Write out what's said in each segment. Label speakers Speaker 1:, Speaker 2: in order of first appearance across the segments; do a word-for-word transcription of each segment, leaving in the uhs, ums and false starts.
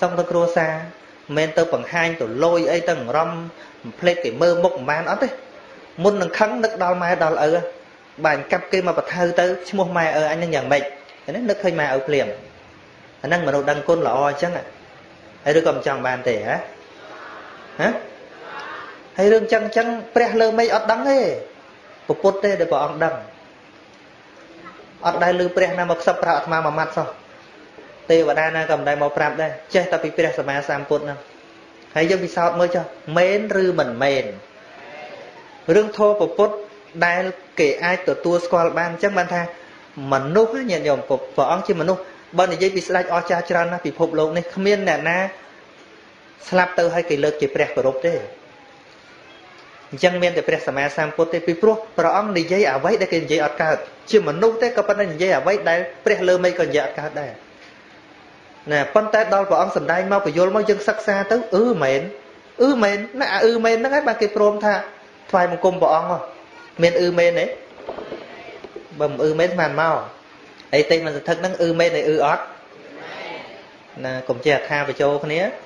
Speaker 1: xong tôi cua xa men tôi bằng hai tôi lôi ấy tầng rom plate cái mơ mốc màn ớt đấy muốn nâng khăn nước đo mai đo ở bạn cặp kia mà bật hơi tới mua mai ở anh đang nhận mệnh thế nên nước hơi mai ở liền anh đang mà đâu đăng côn lọ chắc ạ hay đứa cầm chồng bàn tể hả hả hay đương chân chân pre lơ mây ọt đắng ấy bộ bút tê để bỏ ọt đắng ọt đai lư pre nam một sập rạ mà mà mặt sao tê và đa na cầm đai màu prap đây chơi ta bị pre sờ mà sam bút nè hay dân bị sao mới cho mến rư mình mền rương thô bộ bút đai kể ai từ tua squal ban chắc ban tha mình nút á nhận dòng của vợ ông chứ mình nút bên này dây bị slide ở cha tràn á bị phục lộn này không yên nè na slap từ hai cái lợt chỉ pre của rốt đấy chẳng miền để press mà sang pote pi pro pro ông đi dây à vậy để cái dây ở cao chứ mà nút thế có bên dây à vậy đây press lơ mấy còn dây ở cao đây nè phân tay đo pro ông sầm đai mau phải vô mau dân sắc xa tới ư mền ư mền nó à ư mền nó hết ba cái prom tha thoại một cung pro ông không miền ư mền đấy bầm ư mền màn mau ấy tên mình thật năng ư mền này ư ót nè cùng chè tha về châu cái này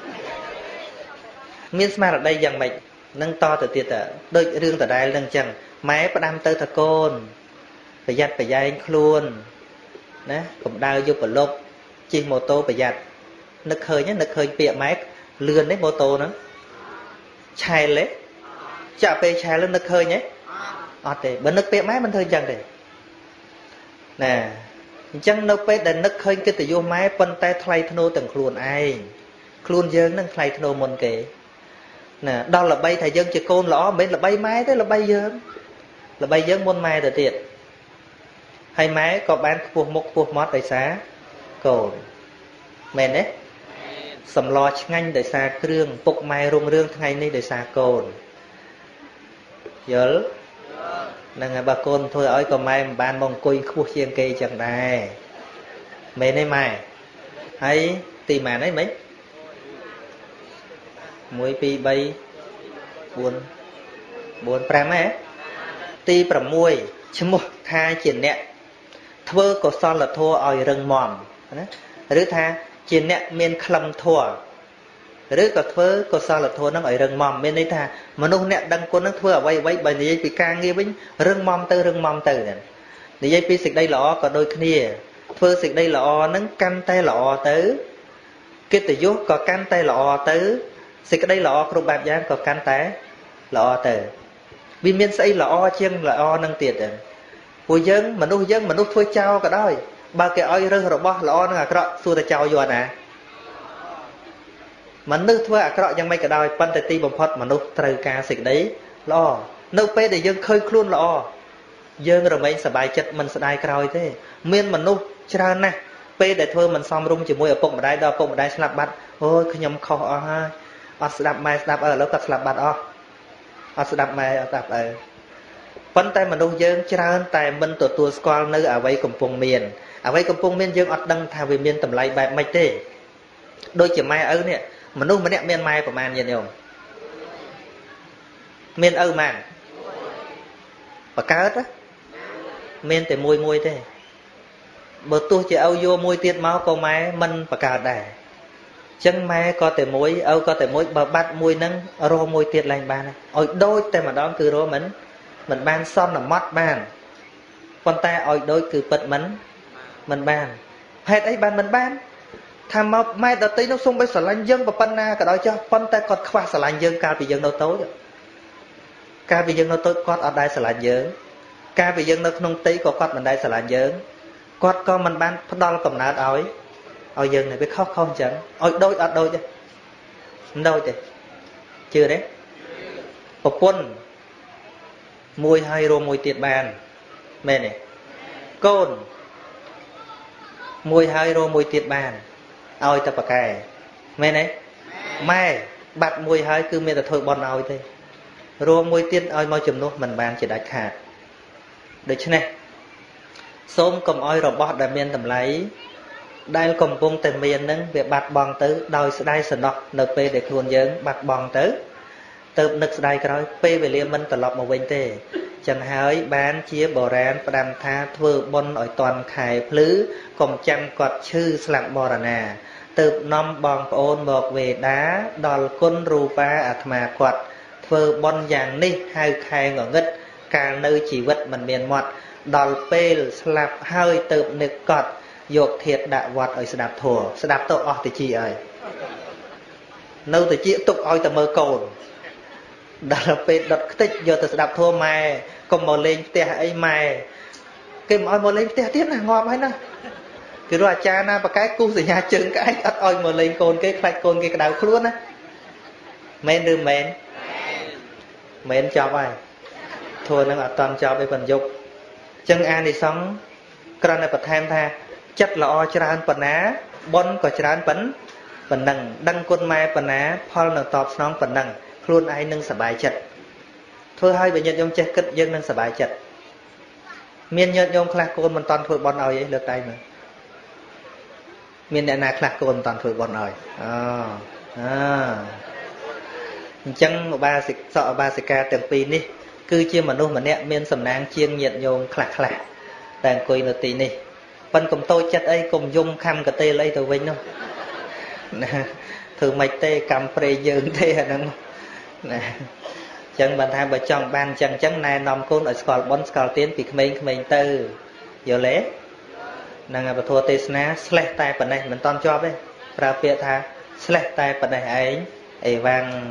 Speaker 1: miền smart ở đây dần mày nâng to từ tiệt à đôi riêng từ đây nâng chẳng máy bắt đam tơ thật côn phải giặt phải dây luôn nè cũng đau vô phần lốp chi mô tô phải giặt nực hơi nhé nực hơi bịa máy lươn đấy mô tô nữa chai lấy chạ về chai lên nực hơi nhé ọt để bên nực bịa máy mình thôi chẳng để nè chẳng nực bịa để nực hơi cái từ vô máy phân tay thay thô từng luôn ai luôn dương nâng thay thô môn kể nè đó là bay thầy dân chỉ côn lõ bên là bay máy thế là bay dân là bay dân môn mai từ tiệt hay máy có bán buộc một buộc mót tại xá cồn mền đấy sầm lo nhanh để xa krương bục mai rung rương ngày nay để xa cồn nhớ là ngày bà côn thôi ở còn mai ban mong cùi khu chiên cây chẳng đài mền đấy mày hay tìm mà đấy mấy muối pi bay buồn buồn pram ấy ti pram muối chấm một tha chuyện nè thưa có son là thua ỏi rừng mỏm rứ tha chuyện nè miền khăm thua rứ có thưa có son là thua nó ỏi rừng mỏm miền đây tha mà nông nè đăng quân nó thưa ở vay vay bởi vì bị càng nghe với rừng mỏm từ rừng mỏm từ thì dây pi xịt đây lọ có đôi kia thưa xịt đây lọ nắng canh tay lọ tới cái từ dốt có canh tay lọ tới xịt cái đây lọ không bạc giang có can té lọ từ vì miền xây lọ chiêng lọ nâng tiệt rồi hồi dân mà nuôi dân mà nuôi thôi trao cả đó ba cái oi rơi rồi bo lọ nó cọ xua ta trao vô nè mà nuôi thôi à cọยังไม่cả đôi phân ti bầm phật mà nuôi trời ca xịt đấy lọ nuôi pe để dân khơi khuôn lọ dân rồi mấy sờ bài chật mình sờ đai còi thế miền mà nuôi trao nè pe để thôi mình xong rung chỉ môi ở bụng ở đây đó bụng ở đây slap bắt ôi cứ nhầm kho ha ở đạp mai đạp ở lớp tập bạt ở ở đạp mai đạp ở vấn tay mình đâu dương trơn tại mình tổ tua squal nơi ở vây cùng vùng miền ở vây cùng vùng miền dương ở đăng thà về miền tầm lại bài mạch tê đôi chỉ mai ở nè mình đâu mà nè miền mai của màn gì nhiều miền âu màn và cá ớt á miền thì môi môi thế bữa tôi chỉ âu vô môi tiết máu con máy mình và cả đẻ chân mai có thể mối âu có thể mối bà bắt môi nâng rô môi tiệt lành bàn ôi đôi tay mà đó cứ rô mình mình ban son là mót bàn con ta ôi đôi cứ bật mình mình bàn hết ấy bàn mình ban tham mà mai đó tí nó xung với sở lanh dân và pan na cả đó cho con ta còn khoa sở lanh dân ca vì dân đâu tối ca vì dân đâu tối con ở đây sở lanh dân ca vì dân đâu không tí có con mình đây sở lanh dân con con mình ban phát đo là cầm nát ôi ôi dân này biết khóc không chẳng ôi đôi ở đôi chứ đôi chứ chưa đấy một quân mùi hai rô mùi tiệt bàn mẹ này côn mùi hai rô mùi tiệt bàn ôi ta bạc kè mẹ này mai bạc mùi hai cứ mẹ ta thôi bọn ôi thế rô mùi tiệt ôi môi chùm nốt mình bàn chỉ đã khát được chứ này xôm cầm ôi rồi bọt đã miên tầm lấy đây cùng vùng tây miền nâng việc bạt bòn tới đòi đây sờ nọc np để luôn dướng bạt bòn tới từ nực đây cái đó p về liên minh tập lọc một bên tề chẳng hỏi bán chia bò rán và đàm tha thưa bon ở toàn khải phứ cùng chăm quạt chư slang bò rà nà từ năm bong ôn một về đá đòi côn rù ba ạt mà quạt phơ bon giang ní hai khai ngõ ngất cả nơi chỉ vật mình miền mọt đòi pê slap hơi từ nực cọt dột thiệt đã vọt ở sạp thùa sạp tổ ọ thì chi ơi nâu thì chi tục oi tờ mơ cồn đòi pê đọt tích vô từ sạp thùa mày còn mò lên tè ấy mày cái mò mò lên tè tiếp là ngon hay nè cái rồi cha na và cái cu gì nhà chừng cái anh oi mò lên cồn cái khoai cồn cái đào luôn á men đưa men men cho ai thua nó ở toàn cho cái phần dục chân an thì sống còn này bật thêm tha chất là o tràn phần á bon có tràn phần phần nằng đăng côn mai phần á phol nằng tọp nón phần nằng luôn ai nâng sờ bài chật thôi hai bệnh nhân trong chết cất dân nâng sờ bài chật miền nhân trong khla côn mình toàn thôi bon ơi lượt tay mà miền đại na khla côn toàn thôi bon ơi à à chân một ba xịt sọ ba xịt ca từng pin đi cứ chia mà nuôi mà nè miền sầm nang chiên nhiệt nhôm khla khla đang coi nửa tí này phần cùng tôi chất ấy cùng dung khăm cái tê lấy từ vinh không thử mạch tê cầm pre dương tê hả nâng nè chân bàn tham bà chọn ban chân chân này nằm côn ở school bốn school tiến vì mình mình tư giờ lẽ nàng bà thua tê sná slap tay phần này mình toàn cho đấy ra phía tha slap tay phần này ấy ấy vang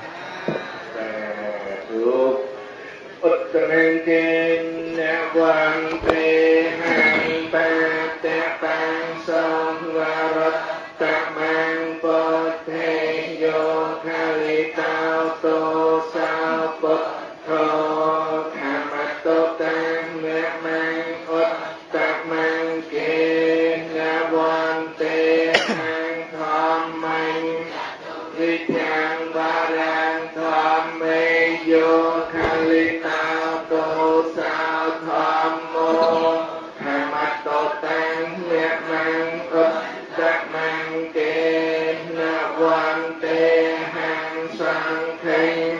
Speaker 1: Út tên kênh nè quan tê hàng ta tê tăng sông và rốt ta mang bột thê vô khá lý tao tô sao bột thô khá mặt tô tăng nè mang út ta mang kênh nè quan tê hàng thòm mạnh vì chàng ba ràng thòm mê vô khá lý tao tô sao thòm mô khá mặt tô tăng nè mang út ta mang kênh nè quan tê hàng sang khênh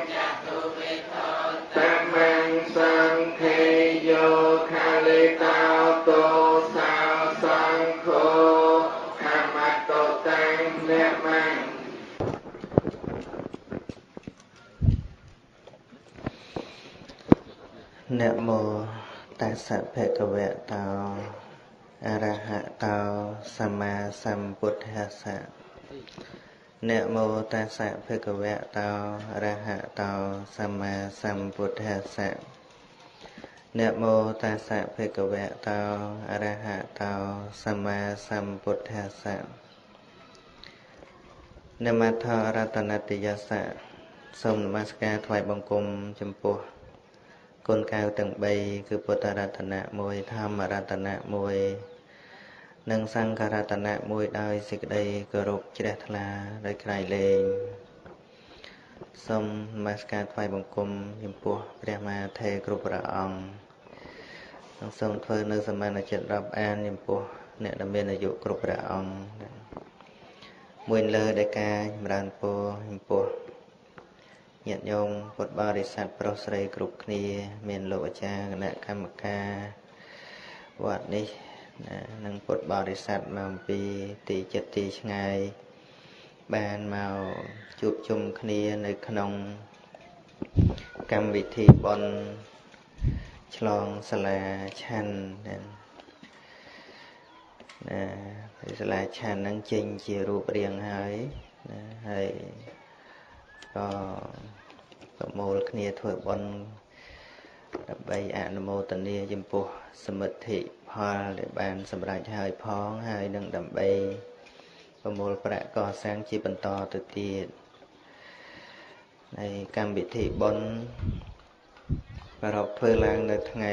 Speaker 1: ta mang sang khê vô khá lý tao tô sao sang khô khá mặt tô tăng nè mang Namo tassa bhagavato arahato samma sambuddhassa Namo tassa bhagavato arahato samma sambuddhassa Namo tassa bhagavato arahato samma sambuddhassa Namatha ratanatiyassa សូមនមស្ការថ្វាយបង្គំចំពោះគុណកៅទាំង3គឺពុទ្ធរតនៈមួយធម្មរតនៈមួយនិងសង្ឃរតនៈមួយដោយសេចក្តីគោរពជ្រះថ្លាដោយក្រៃលែងសូមនមស្ការថ្វាយបង្គំចំពោះព្រះមហាថេរគ្រប់ព្រះអង្គនិងសូមធ្វើនៅសមានចិត្តរាប់អានចំពោះអ្នកដែលមានអាយុគ្រប់ព្រះអង្គមួយលើដែលការចម្រើនពរចំពោះញាតិញោមពុទ្ធបរិស័ទប្រុសស្រីគ្រប់គ្នាមានលោកអាចារ្យគណៈកម្មការវត្តនេះនិងពុទ្ធបរិស័ទមកពីទីចិត្តទីឆ្ងាយបានមកជួបជុំគ្នានៅក្នុងកម្មវិធីបុណ្យឆ្លងសាលាឆាន់ណាសាលាឆាន់ហ្នឹងចេញជារូបរាងហើយណាហើយក៏ប្រមូលគ្នាធ្វើបុណ្យដើម្បីអនុមោទនាចំពោះសមិទ្ធិផលដែលបានសម្រេចហើយផងហើយនឹងដើម្បីប្រមូលប្រាក់កសាងជាបន្តទៅទៀតនៃកម្មវិធីបុណ្យប្រារព្ធធ្វើឡើងនៅថ្ងៃ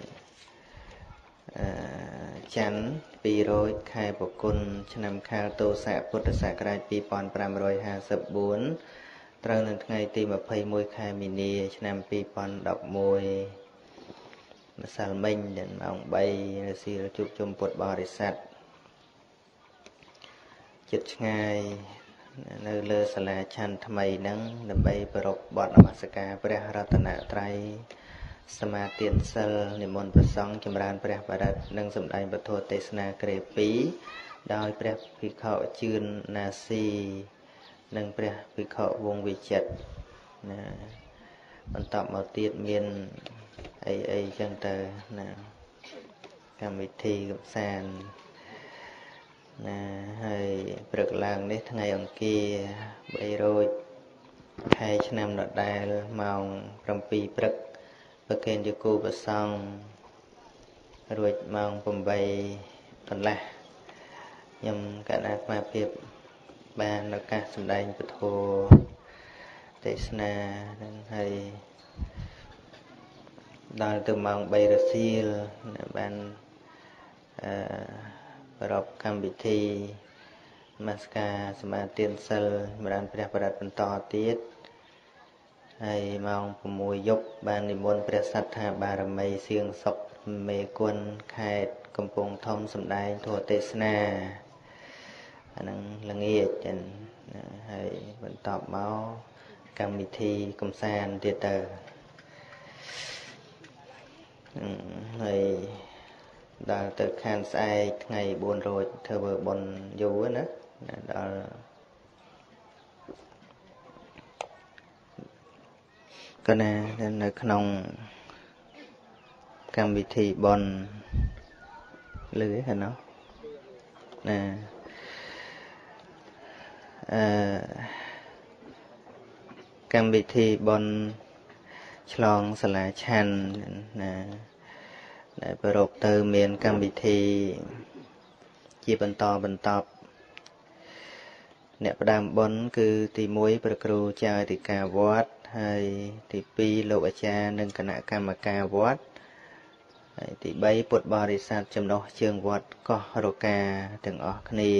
Speaker 1: អឺច័ន្ទពីររោចខែបង្គន់ឆ្នាំខាលទោស័កពុទ្ធសករាជពីរពាន់ប្រាំរយហាសិបបួនត្រូវនៅថ្ងៃទីម្ភៃមួយខែមីនាឆ្នាំពីរពាន់ដប់មួយម្សិលមិញដល់ម៉ោងបីនៅសៀលជួបជុំពុទ្ធបរិស័ទចិត្តឆ្ងាយនៅលើសាលាឆាន់ថ្មីហ្នឹងដើម្បីប្រពបទនមស្ការព្រះរតនត្រ័យសមាទានសិលនិមន្តព្រះសង្ឃចម្រើនព្រះបរិត្តនិងសម្ដែងពធទេសនាក្រេពីរដោយព្រះភិក្ខុជឿនណាស៊ីនិងព្រះភិក្ខុវង្សវិចិត្រណាបន្តមកទៀតមានអីអីចឹងទៅណាកម្មវិធីកំសាន្តណាហើយព្រឹកឡើងនេះថ្ងៃអង្គារបីរោចខែឆ្នាំដដែលម៉ោងប្រាំពីរព្រឹកប្រគេនជាគូប្រសង់រួចម៉ោងប្រាំបីកន្លះខ្ញុំកណ្ដាលអាភិបបានឱកាសសម្ដែងពធទេសនានឹងហើយដល់ទៅម៉ោងបីរសៀលបានអឺប្រពកម្មវិធីនមស្ការសមាទានសិលសម្រាប់ព្រះបរិត្តបន្តទៀតហើយម៉ោងប្រាំមួយយប់បាននិមន្តព្រះសត្ថាបារមីសៀងសុខមេគុណខេត្តកំពង់ធំសម្ដែងធម៌ទេសនាអានឹងល្ងាចចឹងហើយបន្តមកកម្មវិធីកំសាន្តទៀតទៅហើយដល់ទៅខានស្អែកថ្ងៃបួនរោចធ្វើបុណ្យយូរណាដល់កណានៅក្នុងកម្មវិធីបុណ្យលឺហ្នឹងណាណាអឺកម្មវិធីបុណ្យឆ្លងសាលាឆាន់ណាដែលប្ររពទៅមានកម្មវិធីជាបន្តបន្តអ្នកផ្ដើមបុណ្យគឺទីមួយព្រះគ្រូចៅអធិការវត្តហើយទីពីរលោកអាចារ្យនិងគណៈកម្មការវត្តហើយទីបីពុទ្ធបរិស័ទចំណុះជើងវត្តកោះរកាទាំងអស់គ្នា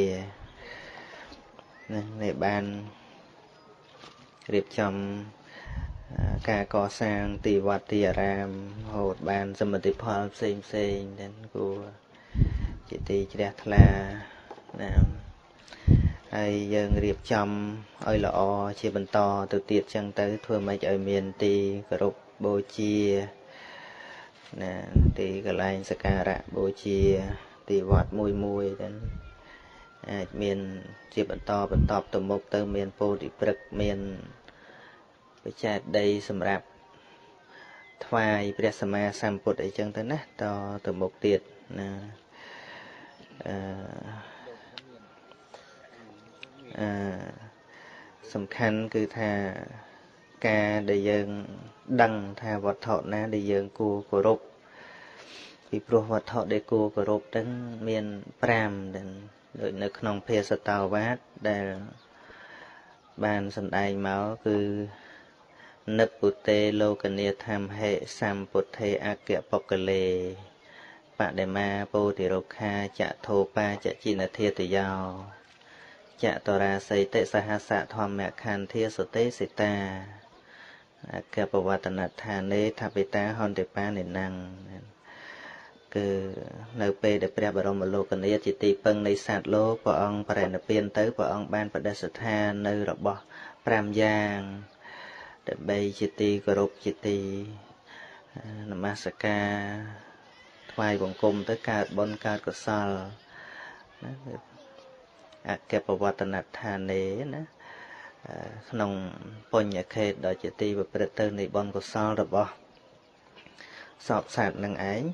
Speaker 1: នេះបានរៀបចំការកសាងទីវត្តទីអារាមហូតបានសមិទ្ធផលផ្សេងផ្សេងទាំងគួរជាទីជ្រះថ្លាណាហើយយើងរៀបចំឲ្យល្អជាបន្តទៅទៀតចឹងទៅធ្វើម៉េចឲ្យមានទីគោរពបូជាណាទីកន្លែងសក្ការៈបូជាទីវត្តមួយមួយទៅអាចមានជាបន្តបន្តទៅមុខទៅមានពោធិព្រឹក្សមានបច្ចេកដីសម្រាប់ថ្វាយព្រះសម្មាសម្ពុទ្ធអីចឹងទៅណាតទៅមុខទៀតណាអឺអឺសំខាន់គឺថាការដែលយើងដឹងថាវត្ថុណាដែលយើងគួរគោរពពីព្រោះវត្ថុដែលគួរគោរពទាំងមានប្រាំទាំងដូចនៅក្នុងភាសតោវាទដែលបានសម្ដែងមកគឺនិព្ពុទេលោកនាធម្មហេសម្ពុទ្ធេអគ្គបុគ្គលេបដិមាពោធិរុក្ខាចធោបាចចិនធាតយោចតរាសីតិសហសធម្មខន្ធាសតិសិតាអគ្គបវត្តនដ្ឋានេថបិតាហន្តិបានិណង្ឃគឺនៅពេលដែលព្រះបរមលោកនាថជាទីពឹងនៃសត្វលោកព្រះអង្គបរិនិព្វានទៅព្រះអង្គបានបដិស្ថាននៅរបស់ប្រាំយ៉ាងដើម្បីជាទីគោរពជាទីនមស្ការថ្វាយបង្គំទៅកើតបុណ្យកើតកុសលណាអគ្គបវត្តនដ្ឋានេណាក្នុងបញ្ញខេត្តដ៏ជាទីប្រព្រឹត្តទៅនៃបុណ្យកុសលរបស់សពសត្វនឹងឯង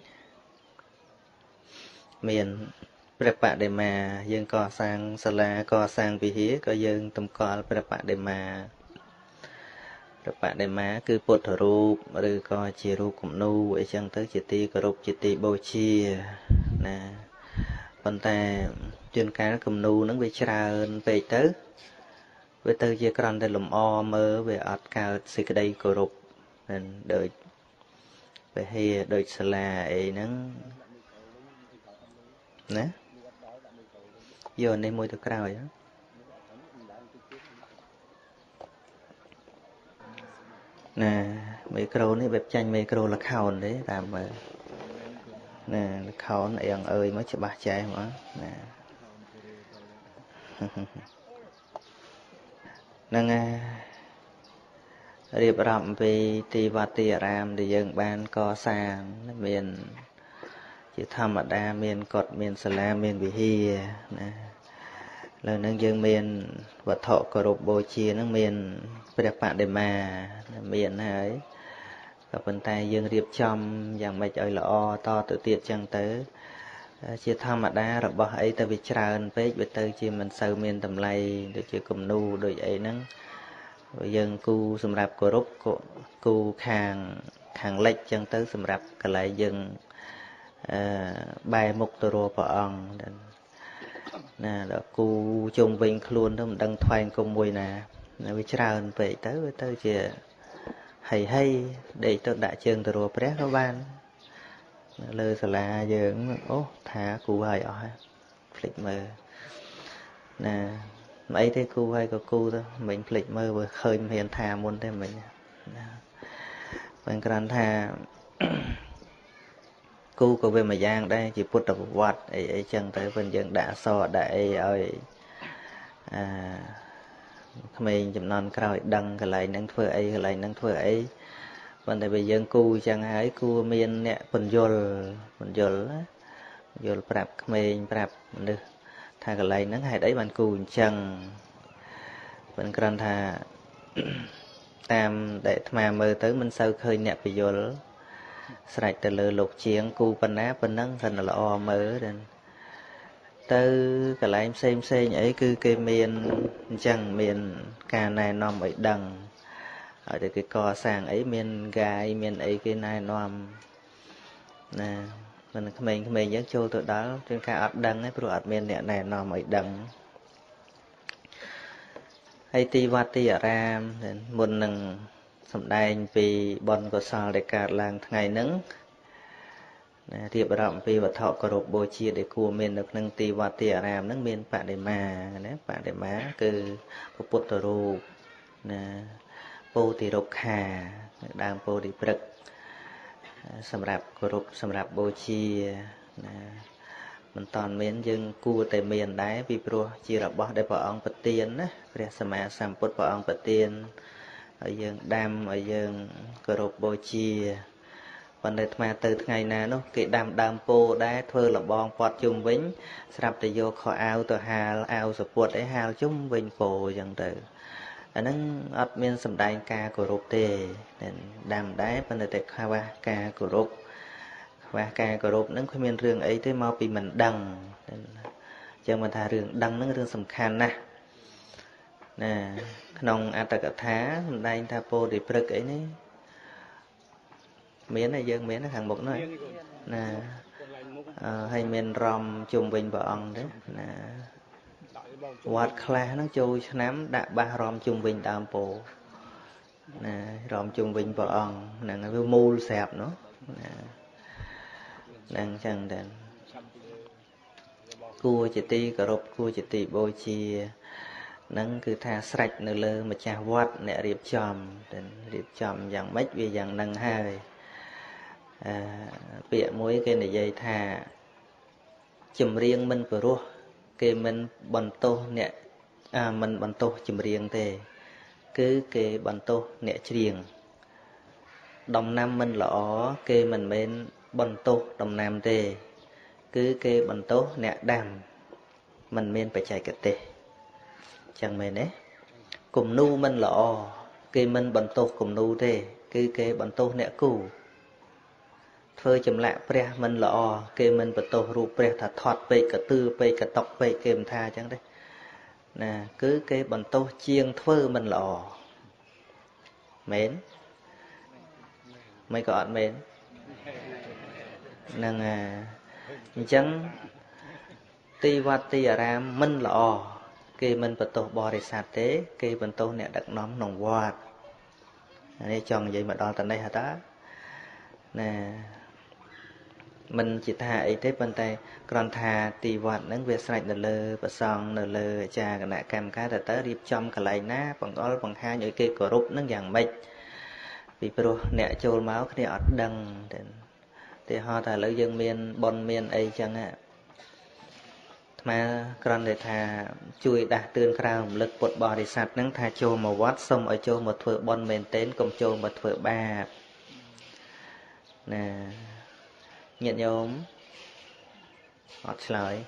Speaker 1: មានព្រះបដិមាយើងកសាងសាលាកសាងវិហារក៏យើងតម្កល់ព្រះបដិមាព្រះបដិមាគឺពុទ្ធរូបឬក៏ជារូបគំនូរអីចឹងទៅជាទីគោរពជាទីបូជាណាប៉ុន្តែជួនកាលគំនូរហ្នឹងវាច្រើនពេកទៅវាទៅជាគ្រាន់តែលំអមើលវាអត់កើតសេចក្តីគោរពនឹងដូចពហិដូចសាលាអីហ្នឹងណាយកនេះមួយទៅក្រោយណាមីក្រូនេះបែបចាញ់មីក្រូលខោនទេតាមមើលណាលខោនអៀងអើយមកច្បាស់ចែហ្មងណាហ្នឹងរៀបរាប់អំពីទីវត្តទីអារាមដែលយើងបានកសាងមាន chỉ thầm ở đa miền cột miền sà la miền bì hi nè lời nâng dương miền vật thọ cờ rụp bồ chia nâng miền bê bạn để mà miền ấy và phần tay dương riệp trong dạng mạch ơi lọ to tự tiệt chẳng tới chia thăm mà đa rồi bỏ ấy ta bị tràn phết về tới chia mình sâu miền tầm lầy để chia cùng nu đôi ấy nâng dân cu sầm rạp cờ rụp cu khang khang lệch chẳng tới sầm rạp cái lại dân bài mục tơ rô bỏ ông nè đó cu chung vinh luôn đó mình đăng thoại cùng mùi nè nó bị tràn về tới với tới chia hay hay để tôi đã trường tơ rô pré các bạn lơ sờ la giờ ó thả cụ hay ở flick mơ nè mấy thế cu hay có cu thôi mình flick mơ vừa khơi hiện thà muốn thêm mình mình cần thà cu có về mà giang đây chỉ put tập quạt ấy ấy chân tới bên dân đã so đại ơi à mình chụp non cào đăng cái lại nâng phơi ấy cái lại nâng phơi ấy vấn đề bây giờ cu chẳng ấy cu miền nè phần dồi phần dồi dồi prap mình prap được thà cái lại nâng hay đấy bạn cu chẳng mình cần thà tam để mà mơ tới mình sau khơi nè bây giờ sạch từ lừa lục chiến cu pan á pan nắng thành là o mơ đến từ cái lại em xem xem ấy cứ cái miền chẳng miền cà này nằm ở đằng ở đây cái co sàng ấy miền gai miền ấy cái này nằm nè mình mình mình nhớ châu tụi đó trên cả ấp đằng ấy rồi ấp miền này này nằm ở đằng hay ti vát ti ở ram một lần sầm đai vì bon có sao để cả làng ngày nắng thiệp rộng vì vật thọ có rộp bồ chia để cua miền được nâng ti vát ti ở ram nâng miền bạn để mà nè bạn để má cứ bút tờ rô nè bồ thì rộp hà đang bồ thì bực sầm rạp có rộp sầm rạp bồ chia mình toàn miền dân cua tại miền đáy vì pro chia là bỏ để bỏ ông bật tiền á để sầm mà sầm bút bỏ ông bật tiền ở dân đam ở dân cờ rộp bồ chia vấn đề mà từ ngày nào nó cái đam đam po đá thơ là bon quạt chung vĩnh sập để vô kho ao từ hà ao sập quạt để hao chung vĩnh po dần từ anh nâng ấp miền sầm đai ca cờ rộp tê nên đam đá vấn đề để khai qua ca cờ rộp và ca cờ rộp nâng khuyên miền rừng ấy tới mau bị mình đằng cho mình thà rừng đằng nó rừng sầm khăn nè nè nông ăn tất cả thá đây ta po để bực ấy nè miến này dân miến nó hàng một nữa nè hay miền rom chung bình vợ ông đấy nè quạt kla nó chui nắm đã ba rom chung bình đam po nè rom chung bình vợ ông nè nó mua sẹp nữa nè đang chẳng đèn cua chỉ ti cà rốt cua chỉ ti bôi chia nâng cứ tha sạch nửa lơ mà cha vót nè riệp chòm riệp chòm dạng mấy vì dạng nâng hai bịa muối cái này dây thà chùm riêng mình vừa rùa cái mình bần tô nè à mình bần tô chùm riêng thế cứ cái bần tô nè riêng đồng năm mình lõ cái mình bên bần tô đồng nam thế cứ cái bần tô nè đàm mình men phải chạy cái tê chẳng mày nè cùng nu mình lọ cái mình bần tô cùng nu thế cứ cái bần tô nè cù phơi chấm lại pre mình lọ cái mình bần tô ru pre thà thọt về cả tư về cả tóc về kèm tha chẳng đấy nè cứ cái bần tô chiêng phơi mình lọ mến mấy còn mến năng à chẳng ti vát ti ở ram mình lọ cái mình bật tổ bò để sạt thế cái bật tổ nè đặt nóm nòng quạt này chọn vậy mà đo tận đây hả ta nè mình chỉ thà ấy thế bên tay còn thà ti vát nâng về sạch nở lơ và song nở lơ cha cái nè cam cá đã tới điệp trong cái này ná bằng ó bằng hai những cái cờ rúp nâng dạng mệt vì pro nè trôi máu cái này đằng thì họ thà lỡ dân miền bon miền ấy chẳng ạ mà còn để thà chui đạt tương cao lực bột bò để sạt nắng thà trôi một vót xong ở trôi một thợ bon miền tên cùng trôi một thợ ba nè nhận nhóm ọt lời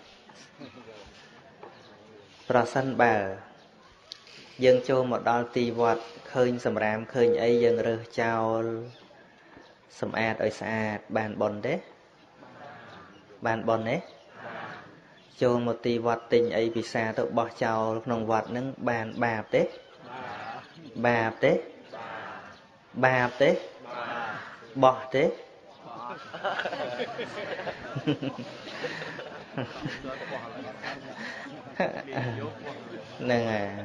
Speaker 1: Prasan bà dân cho một đo tì vọt khơi sầm ram khơi ấy dân rơ chào sầm ạt ở xa bàn bòn đấy bàn bòn đấy cho một tì vọt tình ấy vì xa tôi bỏ chào nông vọt nâng bàn bạp đấy bạp đấy bạp đấy bỏ đấy nâng à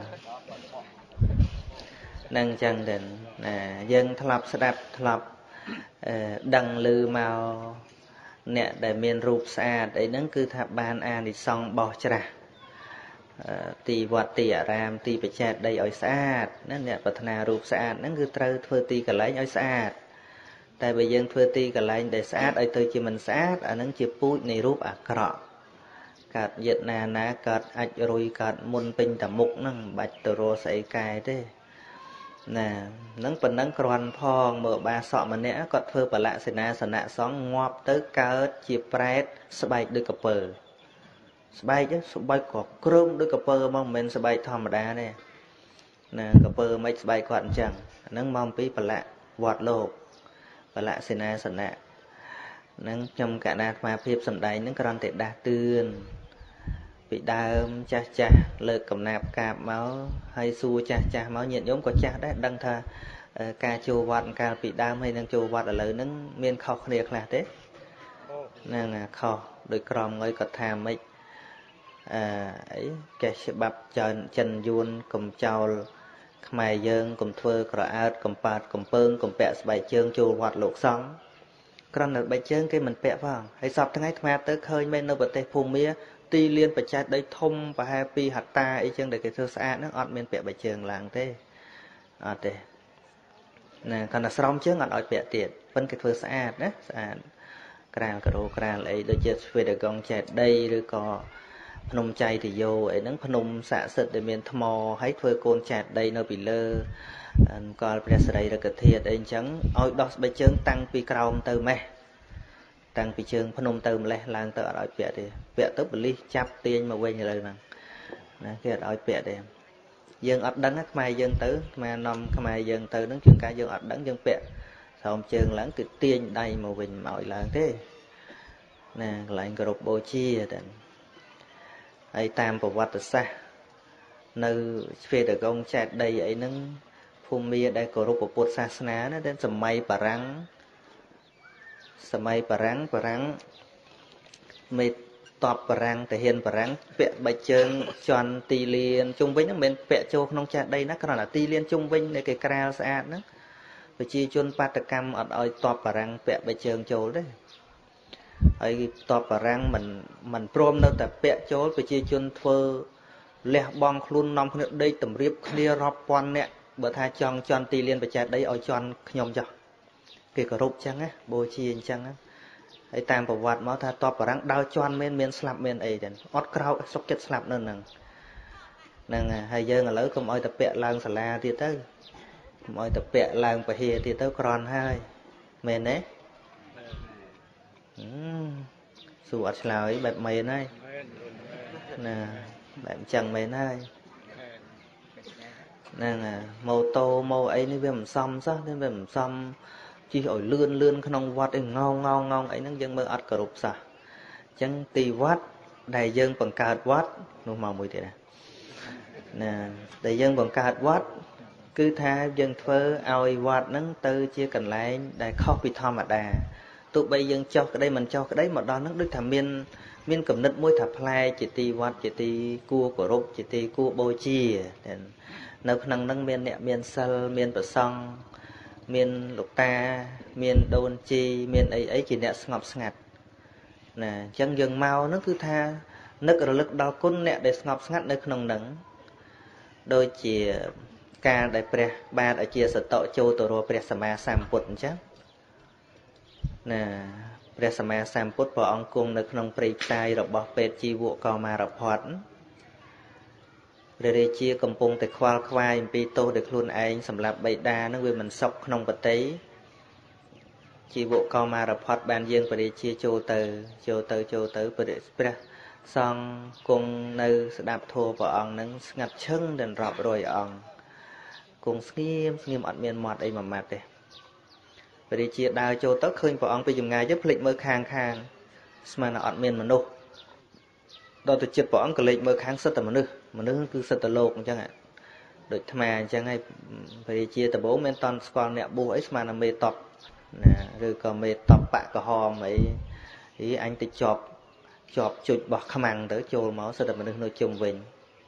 Speaker 1: nâng chân định à dân thập sạch thập đằng lư màu nè để miền rụp xa đấy nâng cứ thập ban an thì xong bỏ chả tì vọt tì ả ram tì bạch chát đây ỏi xa nâng nè bật nà rụp xa nâng cứ trâu thưa tì cả lấy ỏi xa tại vì dân thưa tì cả lấy để xa ỏi tôi chỉ mình xa ở nâng chỉ bụi này rụp ả krọ cạt dịch nà ná cạt ạch rồi cạt môn pinh tầm mục nâng bạch tờ rô xảy cài thế nè nâng phần nâng còn phong mở ba sọ mà nè có thơ bà lạ sẽ na sẵn nạ xóm ngọp tới cao chìa prét sơ bạch đôi cặp bờ sơ bạch á sơ bạch có krôm đôi cặp bờ mong mình sơ bạch thòm đá nè nè cặp bờ mấy sơ bạch còn chẳng nâng mong phí bà lạ vọt lộp bà lạ sẽ na sẵn nạ nâng trong cả nát mà phép sẵn đầy nâng còn thể đá tương bị đơm cha cha lợt cầm nạp cạp máu hay xua cha cha máu nhiệt giống có cha đấy đăng thà ca chô vọt ca bị đơm hay đang chô vọt ở lời nâng miên khóc liệt là thế nâng khóc đôi còm ngơi cọt tham ấy ấy cái sẽ bập chân chân yuan cùng chào mày dương cùng thưa cọ át cùng bạt cùng pương cùng bẹ bài chương chô vọt lục sóng còn ở bài chương cái mình bẹ vào hay sậpทั้งấy mà tới khơi men nơi bờ tây phù mía ti liên bạch chát đây thông và happy hạt ta ấy chân để cái thơ xa nó ọt miền bẹ bạch trường làng thế ọt thế nè còn là xong chứ ngọt ọt bẹ tiệt vẫn cái thơ xa đấy xa càng cà rô càng lấy đôi chết về được gong chát đây rồi có nông chay thì vô ấy nắng nông xạ sật để miền thmò hay thơ côn chát đây nó bị lơ còn bây giờ đây là cái thiệt ấy chẳng ôi đọt bạch trường tăng pi cầu từ mẹ tăng bị trường phun tơ lẹ lang tơ ở bẹ thì bẹ tớ beli chắp tiền mà quên như lời nè nè cái ở bẹ đây dân ở đắng mai dân tứ mà năm mai dân tứ đứng trường ca dân ở đắng dân bẹ xong trường lãng cái tiền đây mà quên mọi lần thế nè lại cái rục bồ chi ấy tam của vật xa nơi phía được ông chặt đây ấy nâng phun mía đây của rục của bột sa ná nó đến sầm mây bà răng sầm mây bà răng bà răng mệt tọp bà răng thể hiện bà răng vẽ bạch chân tròn tì liền chung với những bên vẽ châu nông chặt đây nó còn là tì liền chung vớiในcái kral sa nó và chi chôn ba tờ cam ở ở tọp bà răng vẽ bạch chân châu đấy ấy tọp bà răng mình mình prom đâuแต่vẽ châu và chi chôn thơ lẹ bong luôn nòng kia đây tầm riệp clear rop one nè bữa thay tròn tròn tì liền bạch chặt đây ở tròn nhom cho cái cờ rụp chăng á bôi chi chăng áไอ้ตามประวัติมาถ้าตอบรังดาวจวนเมนเมนสลับเมนไอ้เด่นอดกราวสกเก็ตสลับนั่นนั่งนั่งให้เยอะกันแล้วก็มอยตะเปะลางสลาที่เต้มอยตะเปะลางไปเฮียที่เต้กรอนให้เมนเน่สู่อัดสลายแบบเมนให้น่ะแบบจังเมนให้นั่งโมโตโมไอ้นี่เบี่ยมซ้ำซะนี่เบี่ยมซ้ำchỉ ở lươn lươn không vắt ấy ngon ngon ngon ấy nó dân mơ ắt cờ rụp sa chẳng tì vắt đại dân bằng cát vắt nó màu mùi thế này nè đại dân bằng cát vắt cứ tha dân phơ ao vắt nắng tư chia cần lại đại khóc bị thom mà đà tụi bây dân cho cái đây mình cho cái đấy mà đó nó đức thầm miên miên cầm nứt môi thập lai chỉ tì vắt chỉ tì cua của rụp chỉ tì cua bôi chi nó năng năng miên nẹt miên sal miên bờ song miền lục ta miền đôn chi miền ấy ấy chỉ nẹt ngọc ngặt nè chân dừng mau nó cứ tha nước rồi lực đào côn nẹt để ngọc ngặt nơi nồng nắng đôi chỉ ca đại pre ba ở chia sợi tội châu tổ rồi pre sama sam put chứ nè pre sama sam put bỏ ông cung nơi nồng pre tai rồi bỏ pet chi vụ co mà rồi phật để chia cầm pung để khoa khoai pi tô để luôn anh sầm lạp bày đa nó về mình sọc nông bát tế chi bộ co mà report ban dương và đi chia châu từ châu từ châu từ và để xong cùng nơi đạp thua vào ông nâng ngặt chân đền rọp rồi ông cùng nghiêm nghiêm ọt miên mọt ấy mà mặt đây và đi chia đào châu tất khơi vào ông bây giờ ngày giúp lịch mơ khang khang mà là ọt miên mà nô đó từ chết vào ông cái lịch mơ kháng sất mà nữ mà nữ cứ sất lột chẳng hạn được tham à chẳng hay phải chia từ bố men toàn con nè bố ấy mà là mê tọp nè rồi còn mê tọp bạ có hò mấy ý anh tự chọp chọp chụp bọt khăm ăn tới châu máu sao mà được nơi chung mình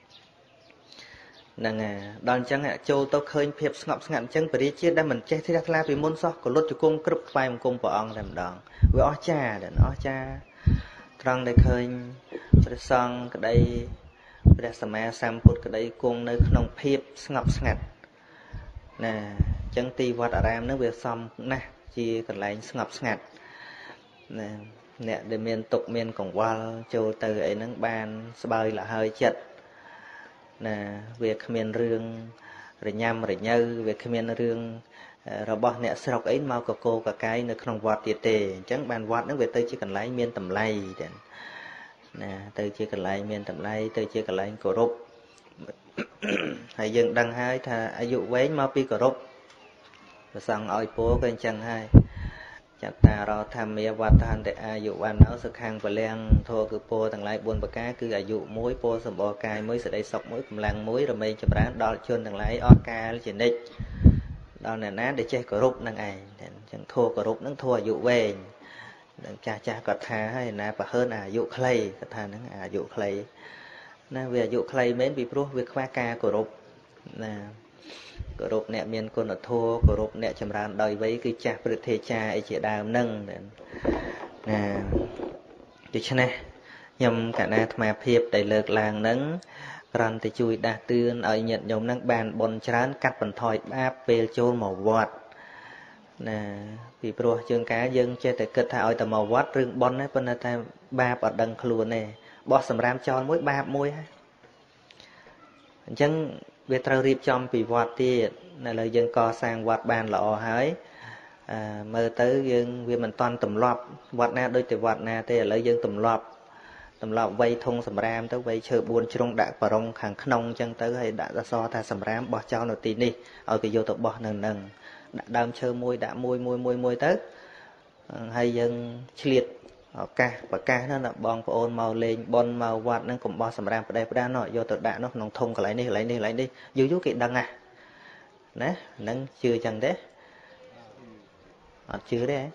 Speaker 1: nè à đòn chẳng hạn châu tao khơi phép ngọc ngạn chẳng phải đi chia đã mình che thế ra vì môn so của luật cho cung cướp vai một cung của ông làm đòn với ó cha để nó cha trăng để khơi để xong cái đây để xem xem phút cái đây cung nơi không phép ngọc ngạn nè chẳng ti vật ở ram nó việc xong nè chia còn lại ngọc ngạn nè nè để miền tục miền cổng qua châu từ ấy nó ban bơi là hơi chật nè việc miền rương rồi nhâm rồi nhơ việc miền rương rồi bỏ nè sọc ấy mau cả cô cả cái nó không vọt tiệt tề chẳng bàn vọt nó về tới chỉ cần lấy miền tầm lay nè tới chỉ cần lấy miền tầm lay tới chỉ cần lấy cổ rục hay dừng đăng hai thà ai dụ vấy mau pi cổ rục rồi xong oi phố cái chân hai chặt ta rồi tham mía vật than để ai dụ ăn nó sẽ khang và len thô cứ po thằng lại buồn bạc cá cứ ai dụ muối po sầm bò cay mới sẽ đây sọc muối cầm lăng muối rồi mình chụp rán đo chôn thằng lại o ca chỉ định đo này nát để che cổ rục năng ai chẳng thua cổ rục nó thua dụ về cha cha cọt thà hay nè và hơn à dụ clay cọt thà nó à dụ clay nè về dụ clay mấy bị pro việc khoa ca cổ rục nè cổ rục nè miền con ở thua cổ rục nè chầm rán đời với cái cha bự thể cha ấy chỉ đào nâng nè được chưa nè nhầm cả na mà phiệp đầy lợt làng nâng còn thì chui đa tương ở nhận nhóm nâng bàn bồn chán cắt bẩn thỏi ba về chôn màu vọt nè vì pro chương cá dân chơi tại cực thảo tầm màu vọt rừng bon ấy bên ta ba ở đằng luôn nè bỏ sầm ram cho mỗi ba môi chẳng về trao riệp trong vì vọt thì là lời dân co sang vọt bàn lọ hái à, mơ tới dân vì mình toàn tầm lọp vọt na đôi từ vọt na thì lời dân tầm lọp tầm lọp vây thung sầm ram tới vây chơi buôn trong đạn và rong hàng nông chân tới hay đã ra so tha sầm ram bỏ cho nó tin đi ở cái vô tập bỏ nần nần đam chơi môi đã môi môi môi môi tới hay dân liệt ca và ca nó là bong của ôn màu lên bon màu vạt nó cũng bỏ sầm ram vào đây vào đây nó vô tập đạn nó nòng thùng cái lấy đi lấy đi lấy đi dù dù cái đằng à nè nâng chưa chẳng đấy chưa đấy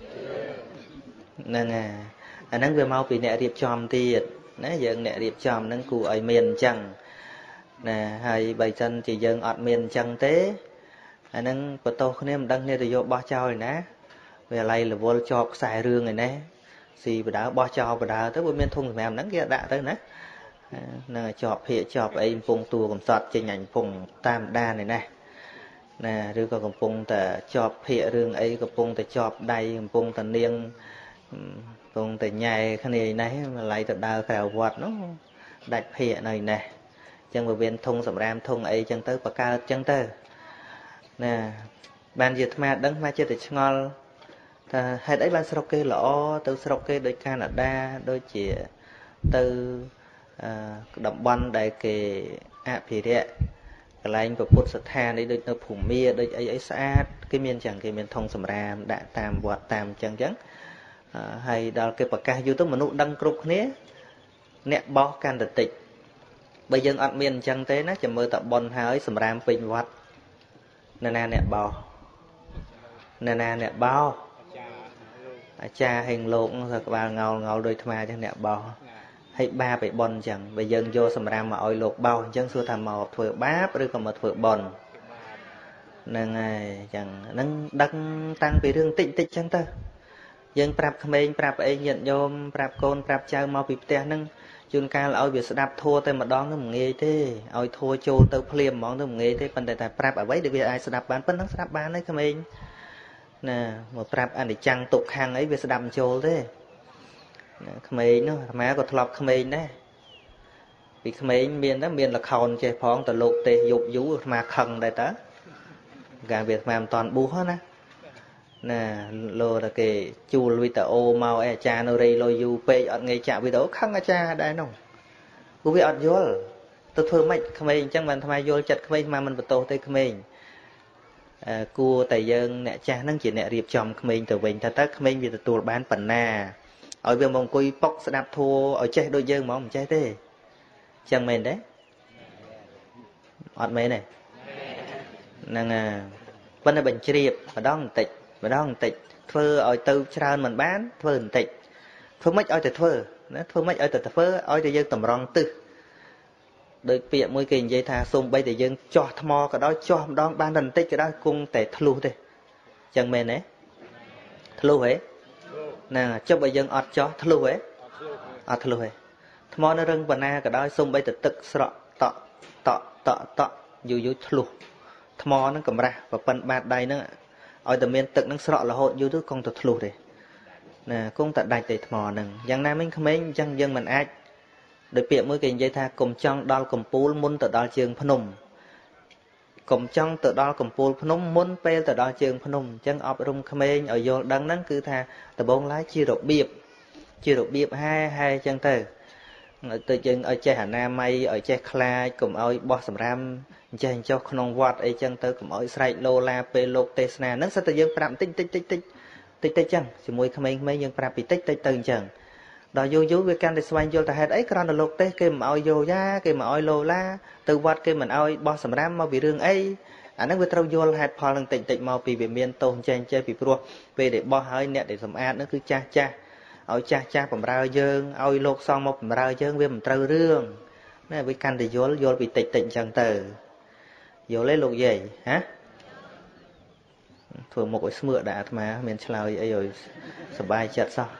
Speaker 1: nè nè anh nâng về mau vì nè điệp chòm thì nè giờ nè điệp chòm nâng cụ ở miền chẳng nè hay bảy chân chỉ dân ở miền chẳng thế anh nâng của tôi không em đăng lên rồi vô bỏ trao rồi nè về lại là vô cho xài rương này nè xì và đá bỏ trao và đá tới bên miền thùng mềm nắng kia đã tới nè nè chọp hệ chọp ấy phùng tua cầm sọt trên nhành phùng tam đa này nè nè rồi còn cầm phùng ta chọp hệ rương ấy cầm phùng ta chọp đầy cầm phùng ta niêng phùng ta nhảy cái này này lại ta đào khảo vọt nó đạch hệ này nè chân vào bên thùng sầm ram thùng ấy chân tới và cao chân tới nè ban diệt mà đấng mà chơi từ ngon hay đấy ban sọc kê lọ từ sọc kê đôi Canada đôi chỉ từ đậm bắn đại kề ạ thì đấy cái lại anh có phút sát than đấy đôi nó phùng mía đôi ấy ấy sát cái miền chẳng cái miền thông sầm ram đã tam vọt tam chẳng chẳng hay đó cái bậc ca YouTube mà nụ đăng cục nế nẹt bó can tịch tịch bây giờ ăn miền chẳng thế nó chỉ mơ tập bòn hơi sầm ram pin vọt nè nè nẹt bò nè nè nẹt bao cha hình lộn thật vào ngầu ngầu đôi tham cho nẹt bò hay ba phải bòn chẳng bây giờ vô sầm ram mà oi lột bao chẳng xưa tham màu thổi báp rồi còn mà thổi bòn nè ngày chẳng nâng đăng tăng về đường tịnh tịnh chẳng ta dân prap khmênh prap ấy nhận nhôm prap côn prap trao mau bị tè nâng chun ca là oi việc đạp thua tay mà đón nó nghe thế oi thua trôn tới phim món nó nghe thế phần đại tài prap ở vậy để việc ai đạp bán vẫn nó đạp bán đấy khmênh nè một prap anh để chăng tục hàng ấy việc đạp trôn thế khmênh nó má có thọp khmênh đấy vì khmênh miền đó miền là khòn chơi phong từ lục tê dục vú mà khẩn đây đó gà Việt Nam toàn bú hết á nè lô là cái chu video mau e cha nó ri lôi du pe ở ngay chạm video khăng cha đây nôngกูវាអត់យល់ទៅធ្វើម៉េចក្មេងអញ្ចឹងមិនថ្មយល់ចិត្តក្មេងមកមិនបន្ទោសទេក្មេងអឺគួរតែយើងអ្នកចាស់ហ្នឹងជាអ្នករៀបចំក្មេងទៅវិញថាតើក្មេងវាទទួលបានប៉ុណ្ណាឲ្យវាមកអង្គុយប៉ុកស្ដាប់ធัวឲ្យចេះដូចយើងហ្មងមិនចេះទេអញ្ចឹងមែនទេអត់មែនទេហ្នឹងហើយប៉ុន្តែបញ្ជ្រាបម្ដងបន្តិចម្ដងបន្តិចធ្វើឲ្យទៅច្រើនមិនបានធ្វើបន្តិចធ្វើម៉េចឲ្យតែធ្វើណាធ្វើម៉េចឲ្យតែធ្វើឲ្យតែយើងតម្រង់ទិសដោយពាក្យមួយគេនិយាយថាសូមបីតែយើងចោះថ្មក៏ដោយចោះម្ដងបានតែបន្តិចក៏ដោយគង់តែធ្លុះទេអញ្ចឹងមែនទេធ្លុះហ៎ណាចុះបើយើងអត់ចោះធ្លុះហ៎អត់ធ្លុះហ៎ថ្មនៅរឹងប៉ុណ្ណាក៏ដោយសូមបីតែទឹកស្រក់តក់តក់តក់តក់យូរយូរធ្លុះថ្មហ្នឹងកម្រាស់ប្រប៉ុនបាតដៃហ្នឹងឲ្យតែមានទឹកហ្នឹងស្រក់រហូតយូរទៅគង់តែធ្លុះទេណាគង់តែដាច់តែថ្មហ្នឹងយ៉ាងណាមិញក្មេងអញ្ចឹងយើងមិនអាចដោយពាក្យមួយគេនិយាយថាកុំចង់ដល់កំពូលមុនទៅដល់ជើងភ្នំកុំចង់ទៅដល់កំពូលភ្នំមុនពេលទៅដល់ជើងភ្នំអញ្ចឹងអប់រំក្មេងឲ្យយល់ដឹងហ្នឹងគឺថាដំបូងឡើយជារបៀបជារបៀបហែហែអញ្ចឹងទៅទៅយើងឲ្យចេះអនាម័យឲ្យចេះខ្លាចកុំឲ្យបោះសម្រាមអញ្ចេះអញ្ចោះក្នុងវត្តអីចឹងទៅកុំឲ្យស្រែកលោឡាពេលលោកទេសនាហ្នឹងសិតតែយើងប្រាប់តិចតិចតិចតិចតិចតិចចឹងជាមួយក្មេងៗយើងប្រាប់ពីតិចតិចទៅអញ្ចឹងដល់យូរយូរវាកាន់តែស្វែងយល់ទៅហេតុអីគ្រាន់តែលោកទេសគេមិនឲ្យយោយ៉ាគេមិនឲ្យលោឡាទៅវត្តគេមិនឲ្យបោះសម្រាមមកពីរឿងអីអាហ្នឹងវាត្រូវយល់ហេតុផលនឹងតិចតិចមកពីវាមានទោសចេះចេះពីព្រោះពេលដែលបោះហើយអ្នកដែលសម្អាតហ្នឹងគឺចាស់ចាស់ឲ្យចាស់ចាស់បំរើយើងឲ្យលោកសងមកបំរើយើងវាមិនត្រូវរឿងណាវាកាន់តែយល់យល់ពីតិចតិចអញ្ចឹងទៅយល់ទេលោកយាយហ៎ធ្វើមុខឲ្យស្មើដាក់អាត្មាមានឆ្លើយអីឲ្យសប្បាយចិត្តសោះ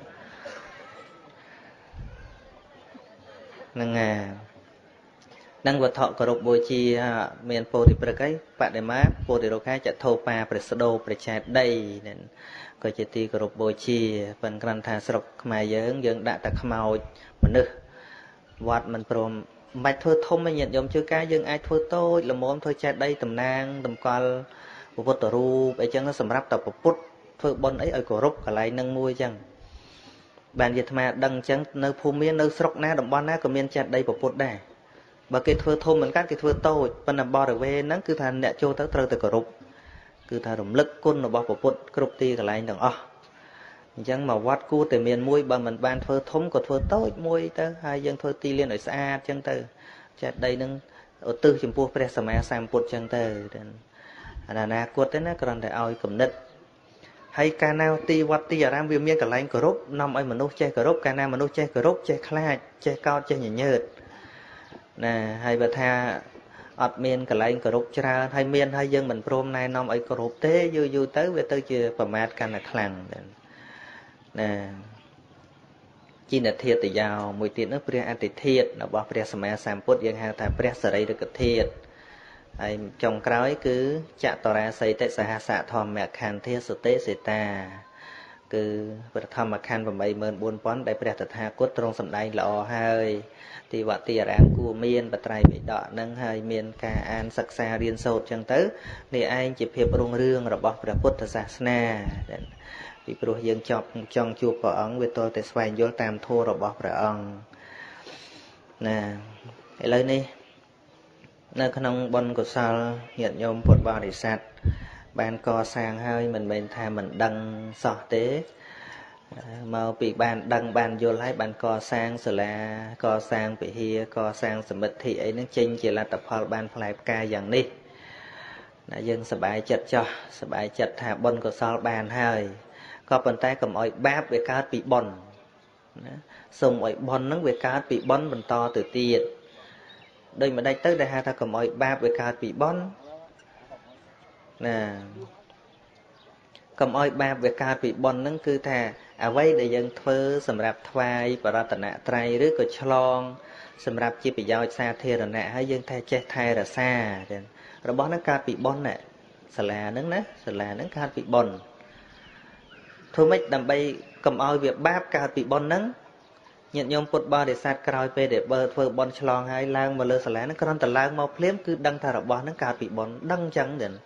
Speaker 1: ហ្នឹងហើយនឹងវត្ថុគោរពបូជាមានពោធិព្រឹកអីបដិមាពោធិរោខាចធោបាព្រះស្ដោព្រះចេតីក៏ជាទីគោរពបូជាប៉ុន្តែគ្រាន់ថាស្រុកខ្មែរយើងយើងដាក់តែខ្មោចមនុស្សវត្តមិនព្រមមិនបាច់ធ្វើធំទេញាតិញោមជឿការយើងអាចធ្វើតូចល្មមធ្វើចេតីតំណាងតម្កល់ពុទ្ធរូបអីចឹងសម្រាប់តែពុទ្ធធ្វើបុណ្យអីឲ្យគោរពកន្លែងនឹងមួយចឹងបានជាអាត្មាដឹងអញ្ចឹងនៅភូមិមាននៅស្រុកណាតំបន់ណាក៏មានចេតីពុទ្ធដែរបើគេធ្វើធំមិនកើតគេធ្វើតូចប៉ុន្តែបរិវេណហ្នឹងគឺថាអ្នកចូលទៅត្រូវតែគោរពគឺថារំលឹកគុណរបស់ពុទ្ធគ្រប់ទីកន្លែងទាំងអស់អញ្ចឹងមកវត្តគួរតែមានមួយបើមិនបានធ្វើធំក៏ធ្វើតូចមួយទៅហើយយើងធ្វើទីលានឲ្យស្អាតអញ្ចឹងទៅចេតីនឹងឧទ្ទិសចំពោះព្រះសម្មាសម្ពុទ្ធអញ្ចឹងទៅអនាគតទេណាគ្រាន់តែឲ្យគំនិតហើយកាលណាទីវត្តទីអារាមវាមានកន្លែងគោរពនាំឲ្យមនុស្សចេះគោរពកាលណាមនុស្សចេះគោរពចេះខ្លាចចេះកោតចេះញញើតណាហើយបើថាអត់មានកន្លែងគោរពច្រើនហើយមានហើយយើងមិនព្រមណែនាំឲ្យគោរពទេយូរយូរទៅវាទៅជាប្រមាថកាន់តែខ្លាំងណាជីនធាតុយោមួយទៀតនោះព្រះអតិធាតុរបស់ព្រះសម្មាសម្ពុទ្ធយើងហៅថាព្រះសរីរិកធាតុហើយចុងក្រោយគឺចតរាសីតិសហសៈធម្មខន្ធាសុទេសេតាគឺព្រះធម្មខណ្ឌ eight thousand four hundred ដែលព្រះតថាគតទ្រង់សម្ដែងល្អហើយទីវត្តទីអារាមគួរមានបត្រៃបិដកនឹងហើយមានការអានសិក្សារៀនសូត្រចឹងទៅនេះឯងជាភាពរុងរឿងរបស់ព្រះពុទ្ធសាសនាពីព្រោះយើងចប់ចង់ជួបព្រះអង្គវាទាល់តែស្វែងយល់តាមធម៌របស់ព្រះអង្គណាឥឡូវនេះនៅក្នុងបុណ្យកុសលញាតិញោមពុទ្ធបរិស័ទបានកសាងហើយមិនមែនថាមិនដឹងសោះទេមកពីបានដឹងបានយល់ហើយបានកសាងសាលាកសាងវិហារកសាងសមិទ្ធិអីហ្នឹងចេញជាលទ្ធផលបានផ្លែផ្កាយ៉ាងនេះណាយើងសប្បាយចិត្តចោះសប្បាយចិត្តថាបុណ្យកុសលបានហើយក៏ប៉ុន្តែកុំឲ្យបាបវាកើតពីបុណ្យណាសូមឲ្យបុណ្យហ្នឹងវាកើតពីបុណ្យបន្តទៅទៀតដោយមិនដេចទៅដែលហៅថាកុំឲ្យបាបវាកើតពីបុណ្យណាកុំឲ្យបាបវាកើតពីបុណ្យហ្នឹងគឺថាអ្វីដែលយើងធ្វើសម្រាប់ថ្វាយបរតនត្រ័យឬក៏ឆ្លងសម្រាប់ជាប្រយោជន៍សាធារណៈហើយយើងតែចេះថែរក្សារបស់ហ្នឹងកើតពីបុណ្យណាសាលាហ្នឹងណាសាលាហ្នឹងកើតពីបុណ្យធ្វើម៉េចដើម្បីកុំឲ្យវាបាបកើតពីបុណ្យហ្នឹងញាតិញោមពុទ្ធបរិស័ទក្រោយពេលដែលបើធ្វើបុណ្យឆ្លងហើយឡើងមកលើសាលាហ្នឹងគ្រាន់តែឡើងមកភ្លាមគឺដឹងថារបស់ហ្នឹងកើតពីបុណ្យដឹងអញ្ចឹងទេ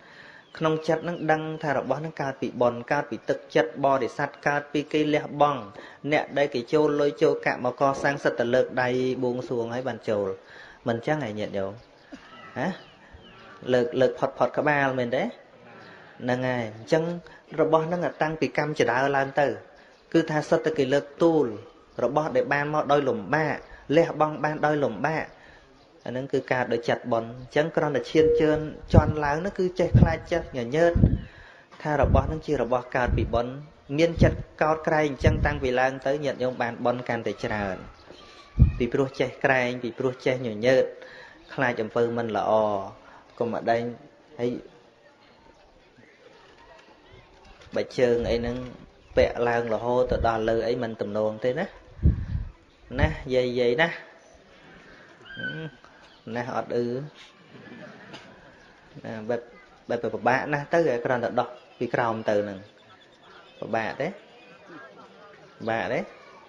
Speaker 1: ក្នុងចិត្តនឹងដឹងថារបស់នឹងកើតពីបនកើតពីទឹកចិត្តបរិស័ទកើតពីគេលះបង់អ្នកដែលគេចូលលុយចូលកាក់មកកសាងសិតទៅលើកដៃបួងសួងហើយបានចូលមិនចឹងឯងញាតិញោមហ៎លើកលើកផុតផុតក្បាលមែនទេហ្នឹងហើយអញ្ចឹងរបស់ហ្នឹងតាំងពីកម្មចដើឡើងទៅគឺថាសិតតែគេលើកទូលរបស់ដែលបានមកដោយលំបាកលះបង់បានដោយលំបាកអាហ្នឹងគឺការដោយចិត្តបនអញ្ចឹងគ្រាន់តែឈានជឿនជន់ឡើងនោះគឺចេះខ្លាចចិត្តញញើតថារបស់ហ្នឹងជារបស់កើតពីបនមានចិត្តកោតក្រែងអញ្ចឹងតាំងពីឡើងទៅញាតិញោមបានបនកាន់តែច្រើនពីព្រោះចេះក្រែងពីព្រោះចេះញញើតខ្លាចអំពើមិនល្អកុំអដែងហើយបើជើងអីហ្នឹងពាក់ឡើងរហូតទៅដល់លើអីមិនទំនងទេណាណាយាយយាយណាណាអត់អឺណាបែបបែបពិបាកណាស់ទៅគ្រាន់តែដោះពីក្រោមទៅហ្នឹងពិបាកទេពិបាកទេ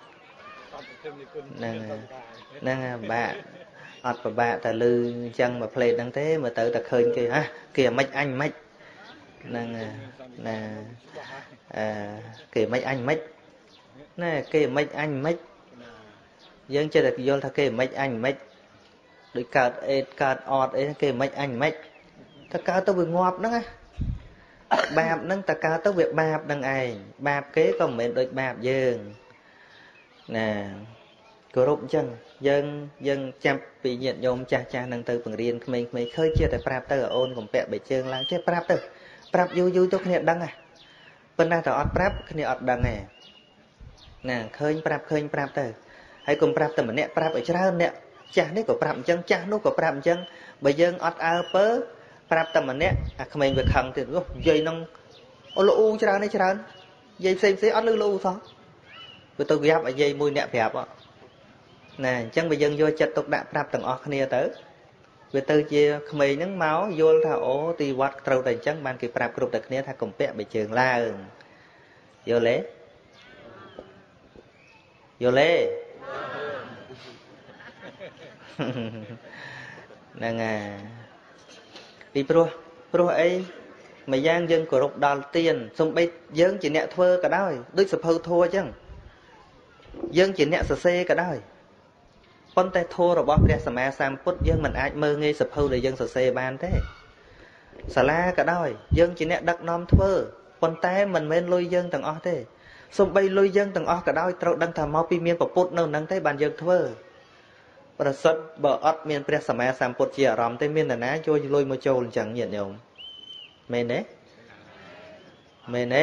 Speaker 1: ហ្នឹងហ្នឹងពិបាកអត់ពិបាកតែលឺអញ្ចឹងមកផ្លេតហ្នឹងទេមើលទៅតែឃើញគេហ่ะគេអាម៉េចអញម៉េចហ្នឹងណាអឺគេមិនអញមិនណាគេមិនអញមិនយើងចេះតែយល់ថាគេមិនអញមិនដូចកើតអេតកើតអត់អីគេមិនអញមិនតែកើតទៅវាងាប់ហ្នឹងណាបាបហ្នឹងតែកើតទៅវាបាបហ្នឹងឯងបាបគេក៏មិនមែនដូចបាបយើងណាគោរពអញ្ចឹងយើងយើងចាប់ពីញាតិញោមចាស់ចាស់ហ្នឹងទៅបង្រៀនក្មេងៗឃើញជាតែប្រាប់ទៅអូនកំពាក់បេជើងឡើងចេះប្រាប់ទៅប្រាប់យូរយូរទៅគ្នាដឹងហ่ะប៉ុន្តែតែអត់ប្រាប់គ្នាអត់ដឹងទេណាឃើញប្រាប់ឃើញប្រាប់ទៅហើយកុំប្រាប់តែម្នាក់ប្រាប់ឲ្យច្រើនអ្នកចាស់នេះក៏ប្រាប់អញ្ចឹងចាស់នោះក៏ប្រាប់អញ្ចឹងបើយើងអត់អើពើប្រាប់តែម្នាក់អាក្មេងវាខឹងទៀតនិយាយនឹងអូលូច្រើននេះច្រើននិយាយផ្សេងផ្សេងអត់លឺលូសោះវាទៅវាប់ឲ្យនិយាយមួយអ្នកប្រាប់ណាអញ្ចឹងបើយើងយកចិត្តទុកដាក់ប្រាប់ទាំងអស់គ្នាទៅវាទៅជាក្មេងហ្នឹងមកយល់ថាអូទីវត្តត្រូវតែអញ្ចឹងបានគេប្រាប់គ្រប់តែគ្នាថាកំពាក់បិជើងឡើងយល់ទេយល់ទេហ្នឹងហើយពីព្រោះព្រោះអីម្យ៉ាងយើងគោរពដល់ទានសំបីយើងជាអ្នកធ្វើក៏ដោយដូចសភៅធัวអញ្ចឹងយើងជាអ្នកសរសេរក៏ដោយប៉ុន្តែធម៌របស់ព្រះសម្មាសម្ពុទ្ធយើងមិនអាចមើលងាយសភៅដែលយើងសរសេរបានទេសាលាក៏ដោយយើងជាអ្នកដឹកនាំធ្វើប៉ុន្តែមិនមែនលុយយើងទាំងអស់ទេសូម្បីលុយយើងទាំងអស់ក៏ដោយត្រូវដឹងថាមកពីមានពុទ្ធនៅនឹងទេបានយើងធ្វើប្រសិទ្ធបើអត់មានព្រះសម្មាសម្ពុទ្ធជាអារម្មណ៍ទេមាននរណាចូលលុយមកចូលអញ្ចឹងញាតិញោមមែនទេមែនទេ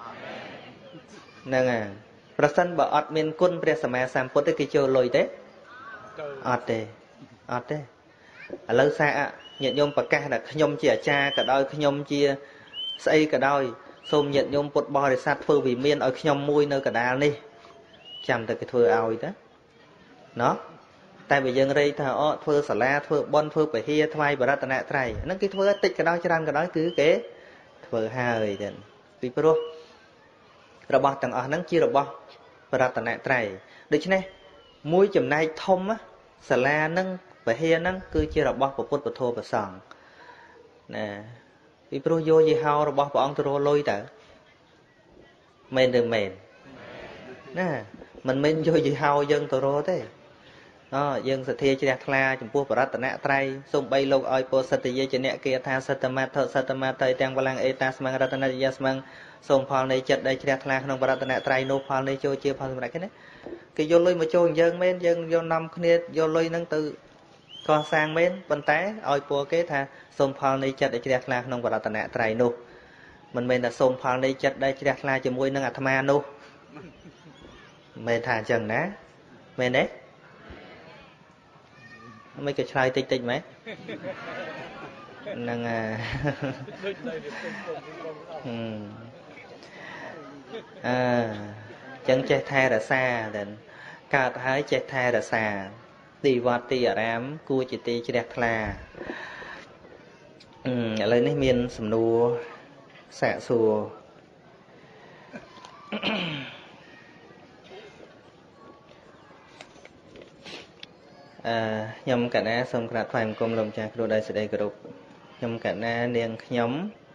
Speaker 1: ហ្នឹងហើយប្រសិនបើអត់មានគុណព្រះសម្មាសម្ពុទ្ធទេគេចូលលុយទេអត់ទេអត់ទេឥឡូវសាកញាតិញោមប្រកាសថាខ្ញុំជាអាចារ្យក៏ដោយខ្ញុំជាស្អីក៏ដោយសូមញាតិញោមពុទ្ធបរិស័ទធ្វើវិមានឲ្យខ្ញុំមួយនៅកណ្ដាលនេះចាំតែគេធ្វើឲ្យទៅណោះតែបើយើងរែកថាអូធ្វើសាលាធ្វើបុណ្យធ្វើពហិយថ្វាយបរតនត្រ័យហ្នឹងគេធ្វើតិចក៏ដោយច្រើនក៏ដោយគឺគេធ្វើហើយទៅពីព្រោះរបស់ទាំងអស់ហ្នឹងជារបស់បរតនត្រ័យដូច្នេះមួយចំណែកធំសាលាហ្នឹងពហិយហ្នឹងគឺជារបស់ពុទ្ធពធប្រសង្ឃណាពីព្រោះយកយីហោរបស់ព្រះអង្គទៅរលុយតើមែនឬមែនណាមិនមែនយកយីហោយើងទៅរទេអើយើងសទ្ធាជ្រះថ្លាចំពោះបរតនត្រ័យសូម្បីលោកឲ្យពោសិទ្ធិយេចនៈគេថាសត្តមត្ថសត្តមត្ថទាំងបលាំងអេតាស្មងរតនយស្មងសូមផលនៃចិត្តដែលជ្រះថ្លាក្នុងបរតនត្រ័យនោះផលនៃចូលជាផលសម្រាប់គេណាគេយកលុយមកចូលយើងមែនយើងយកនាំគ្នាយកលុយហ្នឹងទៅកសាងមែនប៉ុន្តែឲ្យពរគេថាសូមផលនៃចិត្តដែលជ្រះថ្លាក្នុងបរតនត្រ័យនោះមិនមែនថាសូមផលនៃចិត្តដែលជ្រះថ្លាជាមួយនឹងអាត្មានោះមិនថាអញ្ចឹងណាមែនទេមិនក៏ឆ្លើយតិចតិចមែនហ្នឹងហើយអឺចឹងចេះថែរក្សាទៅកើតហើយចេះថែរក្សាទីវត្តទីអារាមគួរជាទីជ្រះថ្លាអឺឥឡូវនេះមានសំណួរសាកសួរអឺខ្ញុំកណ្ណាសូមក្រាបថ្វាយបង្គំលោកម្ចាស់គ្រូដោយសេចក្តីគោរពខ្ញុំកណ្ណានាងខ្ញុំ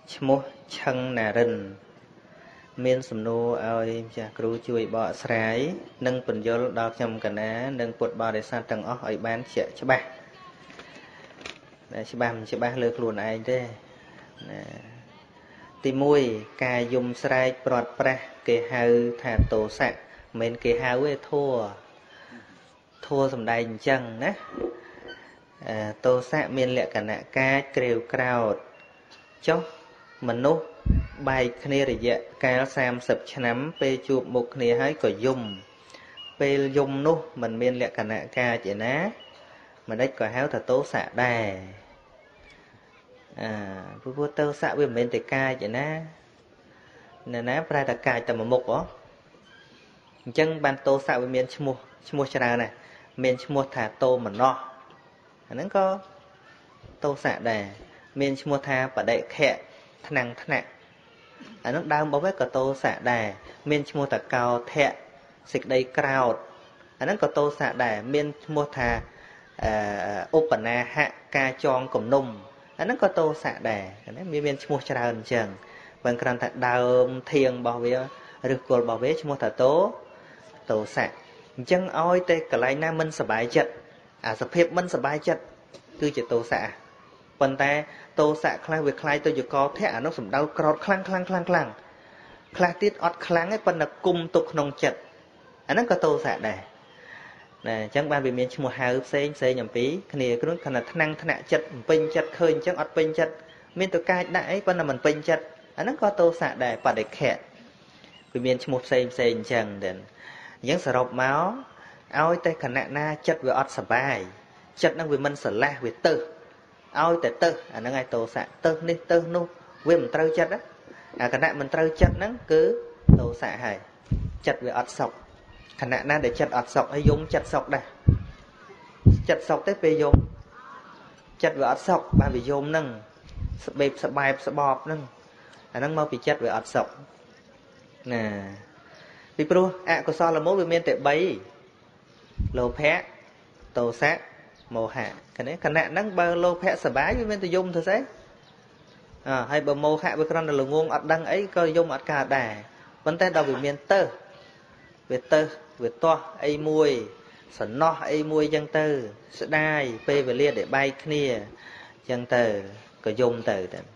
Speaker 1: ឈ្មោះ Chang Narin មានសំណួរឲ្យម្ចាស់គ្រូជួយបកស្រាយនិងពន្យល់ដល់ខ្ញុំកណានិងពុទ្ធបរិស័ទទាំងអស់ឲ្យបានជាក់ច្បាស់តែច្បាស់មិនច្បាស់លើខ្លួនឯងទេណាទីមួយការយំស្រែកព្រាត់ប្រាសគេហៅថាទោសៈមិនគេហៅទេធัวធัวសំដែងអញ្ចឹងណាទោសៈមានលក្ខណៈការក្រេវក្រោធចុះមនុស្សបែកគ្នារយៈកាលសាមសិបឆ្នាំពេលជួបមុខគ្នាហើយក៏យំពេលយំនោះมันមានលក្ខណៈការជាណាមិនដេចក៏ហៅថាទោសៈដែរអើព្រោះទោសៈវាមិនមែនតែកាយជាណាណែណាប្រែតែកាយតែមួយមុខហ៎អញ្ចឹងបានទោសៈវាមានឈ្មោះឈ្មោះច្រើនណាស់មានឈ្មោះថាតោមនោះអាហ្នឹងក៏ទោសៈដែរមានឈ្មោះថាបដិខៈថ្នាំងថ្នាក់អានោះដើមរបស់វាក៏ទោសៈដែរមានឈ្មោះថាកោធៈសេចក្តីក្រោធអាហ្នឹងក៏ទោសៈដែរមានឈ្មោះថាឧបនាហៈការចងគំនុំអាហ្នឹងក៏ទោសៈដែរណាវាមានឈ្មោះច្រើនអញ្ចឹងបើគ្រាន់តែដើមធៀងរបស់វាឬគល់របស់វាឈ្មោះថាតោទោសៈអញ្ចឹងឲ្យតែកន្លែងណាមិនសบายចិត្តអាសភាពមិនសบายចិត្តគឺជាទោសៈប៉ុន្តែទោសៈខ្លះវាคล้ายទៅជាកោធៈអានោះសំដៅក្រោតខ្លាំងខ្លាំងខ្លាំងខ្លាំងខ្លះទៀតអត់ខ្លាំងទេប៉ុន្តែគុំទុកក្នុងចិត្តអាហ្នឹងក៏ទោសៈដែរណាអញ្ចឹងបានវាមានឈ្មោះហៅផ្សេងផ្សេងអំពីគ្នាគ្រួនខណៈថ្នាំងថ្នាក់ចិត្តពេញចិត្តឃើញអញ្ចឹងអត់ពេញចិត្តមានទៅកាចដាក់អីប៉ុន្តែមិនពេញចិត្តអាហ្នឹងក៏ទោសៈដែរបដិខៈវាមានឈ្មោះផ្សេងផ្សេងអញ្ចឹងដែរអញ្ចឹងសរុបមកឲ្យតែខណៈណាចិត្តវាអត់សบายចិត្តហ្នឹងវាមិនស្រឡះវាទៅឲ្យតែទៅអាហ្នឹងឯងទោសៈទៅនេះទៅនោះវាមិនត្រូវចិត្តអាខណៈមិនត្រូវចិត្តហ្នឹងគឺទោសៈហើយចិត្តវាអត់សុខខណៈណាដែលចិត្តអត់សុខហើយយំចិត្តសុខដែរចិត្តសុខទេពេលយំចិត្តវាអត់សុខបានវាយំហ្នឹងស្បែបស្បែបស្បប់ហ្នឹងអាហ្នឹងមកពីចិត្តវាអត់សុខណាពីព្រោះអកុសលមូលវាមានតែបីលោភៈទោសៈមោហៈគណៈគណៈហ្នឹងបើលោភៈសបាយវាមានតែយំទៅស្អីអើហើយបើមោហៈវាគ្រាន់តែល្ងងអត់ដឹងអីក៏យំអត់កើតដែរប៉ុន្តែដល់វាមានទៅវាទៅវាទាស់អីមួយសំណោះអីមួយអញ្ចឹងទៅស្ដាយពេលវេលាដែលបែកគ្នាអញ្ចឹងទៅក៏យំទៅទៅ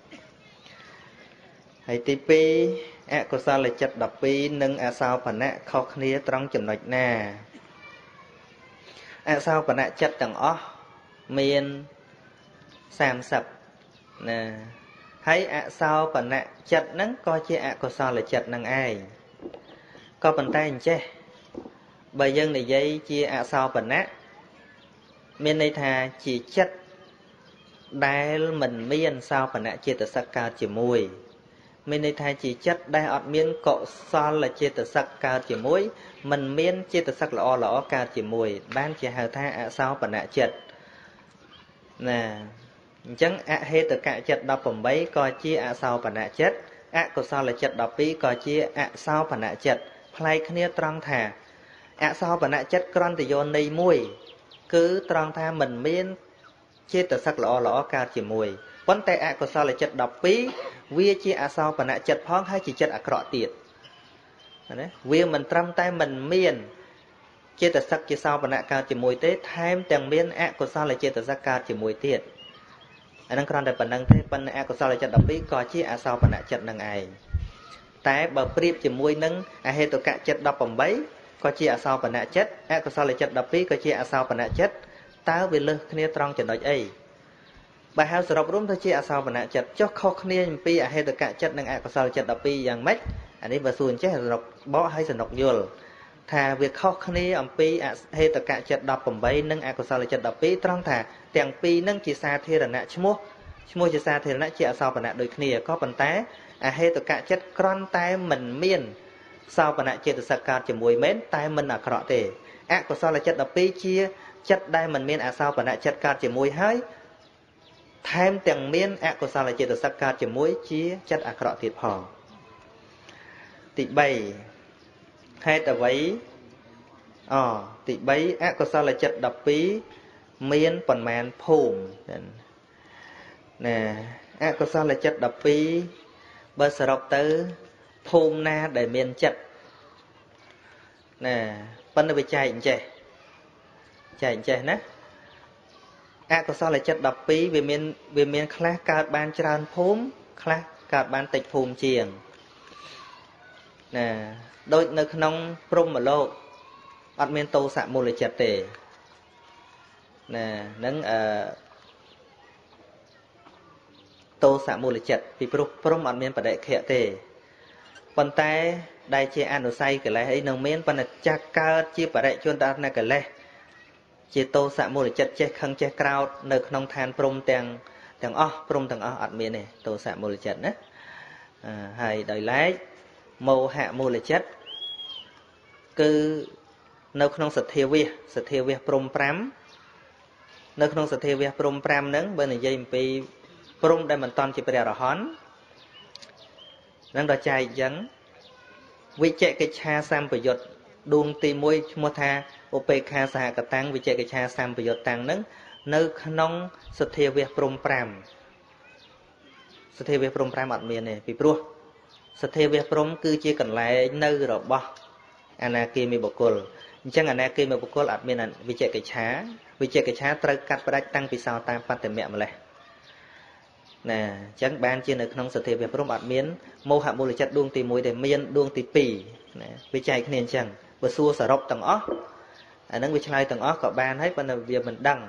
Speaker 1: ហើយទីពីរអកុសលចិត្តដប់ពីរនិងអសោបនៈខុសគ្នាត្រង់ចំណុចណាអសោបនៈចិត្តទាំងអស់មានសាមសិបណាហើយអសោបនៈចិត្តហ្នឹងក៏ជាអកុសលចិត្តនឹងឯងក៏ប៉ុន្តែអញ្ចេះបើយើងនិយាយជាអសោបនៈមានន័យថាជាចិត្តដែលមិនមានសោបនៈចេតសិកកើតជាមួយមានន័យថាជាចិត្តដែលអត់មានកុសលចេតសិកកើតជាមួយមិនមានចេតសិកល្អល្អកើតជាមួយបានជាហៅថាអសោបនៈចិត្តណាអញ្ចឹងអហេតុកៈចិត្តដប់ប្រាំបីក៏ជាអសោបនៈចិត្តអកុសលចិត្តដប់ពីរក៏ជាអសោបនៈចិត្តប្លែកគ្នាត្រង់ថាអសោបនៈចិត្តក្រន្តយោន័យមួយគឺត្រង់ថាមិនមានចេតសិកល្អល្អកើតជាមួយប៉ុន្តែអកុសលចិត្តដប់ពីរវាជាអសោបនៈចិត្តផងហើយជាចិត្តអាក្រក់ទៀតណាវាមិនត្រឹមតែមិនមានចេតសិកជាសោបនៈកើតជាមួយទេថែមទាំងមានអកុសលចេតសិកកើតជាមួយទៀតអានឹងគ្រាន់តែប៉ុណ្្នឹងទេប៉ុន្តែអកុសលចិត្តដប់ពីរក៏ជាអសោបនៈចិត្តនឹងឯងតែបើប្រៀបជាមួយនឹងអហេតុកៈចិត្តដប់ប្រាំបីក៏ជាអសោបនៈចិត្តអកុសលចិត្តដប់ពីរក៏ជាអសោបនៈចិត្តតើវាលើសគ្នាត្រង់ចំណុចអីបើហៅសរុបរួមទៅជាអសោបនៈចិត្តចុះខុសគ្នាអំពីអហេតុកៈចិត្តនិងអកុសលចិត្តដប់ពីរយ៉ាងម៉េចអានេះបើសួរអញ្ចេះសរុបបកឲ្យសនុកយល់ថាវាខុសគ្នាអំពីអហេតុកៈចិត្តដប់ប្រាំបីនិងអកុសលចិត្តដប់ពីរត្រង់ថាទាំងពីរនឹងជាសាធារណៈឈ្មោះឈ្មោះជាសាធារណៈជាអសោបនៈដូចគ្នាក៏ប៉ុន្តែអហេតុកៈចិត្តគ្រាន់តែមិនមានសោបនៈចេតសិកកើតជាមួយមែនតែមិនអាក្រក់ទេអកុសលចិត្តដប់ពីរជាចិត្តដែលមិនមានអសោបនៈចិត្តកើតជាមួយហើយថែមទាំងមានអកុសលចេតសិកកើតជាមួយជាចិត្តអាក្រក់ទៀតផងទីបីហេតុអ្វីអទីបីអកុសលចិត្តដប់ពីរមានប៉ុន្មានភូមិណាអកុសលចិត្តដប់ពីរបើសរុបទៅភូមិណាដែលមានចិត្តណាប៉ុន្តែវាចែកអញ្ចេះចែកអញ្ចេះណាអកុសលចិត្តដប់ពីរវាមានវាមានខ្លះកើតបានច្រើនភូមិខ្លះកើតបានតិចភូមិជាងណាដូចនៅក្នុងព្រហ្មលោកអត់មានទោសៈមូលចិត្តទេណានឹងអឺទោសៈមូលចិត្តពីព្រោះព្រហ្មអត់មានបដិខៈទេប៉ុន្តែដែលជាអនុស័យកិលេសអីនឹងមានប៉ុន្តែចាស់កើតជាបរិជនតរណកិលេសជាទោសៈមូលចិត្តចេះខឹងចេះក្រោធនៅក្នុងឋានព្រហ្មទាំងទាំងអស់ព្រហ្មទាំងអស់អត់មានទេទោសៈមូលចិត្តណាហើយដោយឡែកមោហៈមូលចិត្តគឺនៅក្នុងសទ្ធាវិសសទ្ធាវិសព្រហ្មប្រាំនៅក្នុងសទ្ធាវិសព្រហ្មប្រាំហ្នឹងបើនិយាយអំពីព្រហ្មដែលមិនតាន់ជាព្រះអរហន្តនឹងដល់ចែកអញ្ចឹងវិជ្ជកិច្ឆាសម្បយុត្តដួងទីមួយឈ្មោះថាឧបេក្ខាសហកតាំងវិជ្ជកិច្ឆាសម្បយុត្តតាំងហ្នឹងនៅក្នុងសទ្ធាវិសព្រហ្មប្រាំសទ្ធាវិសព្រហ្មប្រាំអត់មានទេពីព្រោះសទ្ធាវិសព្រហ្មគឺជាកន្លែងនៅរបស់អនាគាមីបុគ្គលអញ្ចឹងអនាគាមីបុគ្គលអត់មានវិជ្ជកិច្ឆាវិជ្ជកិច្ឆាត្រូវកាត់ផ្ដាច់តាំងពីសោតាបត្តមៈម្លេះណាអញ្ចឹងបានជានៅក្នុងសទ្ធាវិសព្រហ្មអត់មានមោហមូលចិត្តដួងទីមួយតែមានដួងទីពីរណាវាចែកគ្នាអញ្ចឹងបើសួរសរុបទាំងអស់អាហ្នឹងវាឆ្លើយទាំងអស់ក៏បានហើយប៉ុន្តែវាមិនដឹង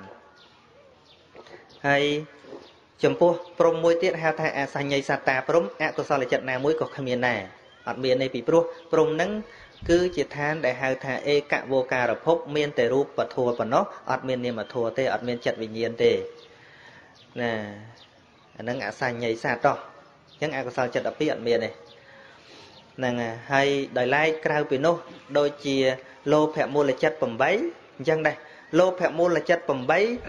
Speaker 1: ហើយចំពោះព្រហ្មមួយទៀតហៅថាអសញ្ញ័យសត្តាព្រហ្មអកុសលចិត្តណាមួយក៏គ្មានដែរអត់មានទេពីព្រោះព្រហ្មហ្នឹងគឺជាឋានដែលហៅថាឯកវោការភពមានតែរូបធម៌ប៉ុណ្ណោះអត់មាននាមធម៌ទេអត់មានចិត្តវិញ្ញាណទេណាអាហ្នឹងអសញ្ញ័យសត្វតោះអញ្ចឹងអកុសលចិត្តដប់ពីរអត់មានទេហ្នឹងហើយដោយឡែកក្រៅពីនោះដូចជាលោភមូលចិត្ត8អញ្ចឹងដែរលោភមូលចិត្ត8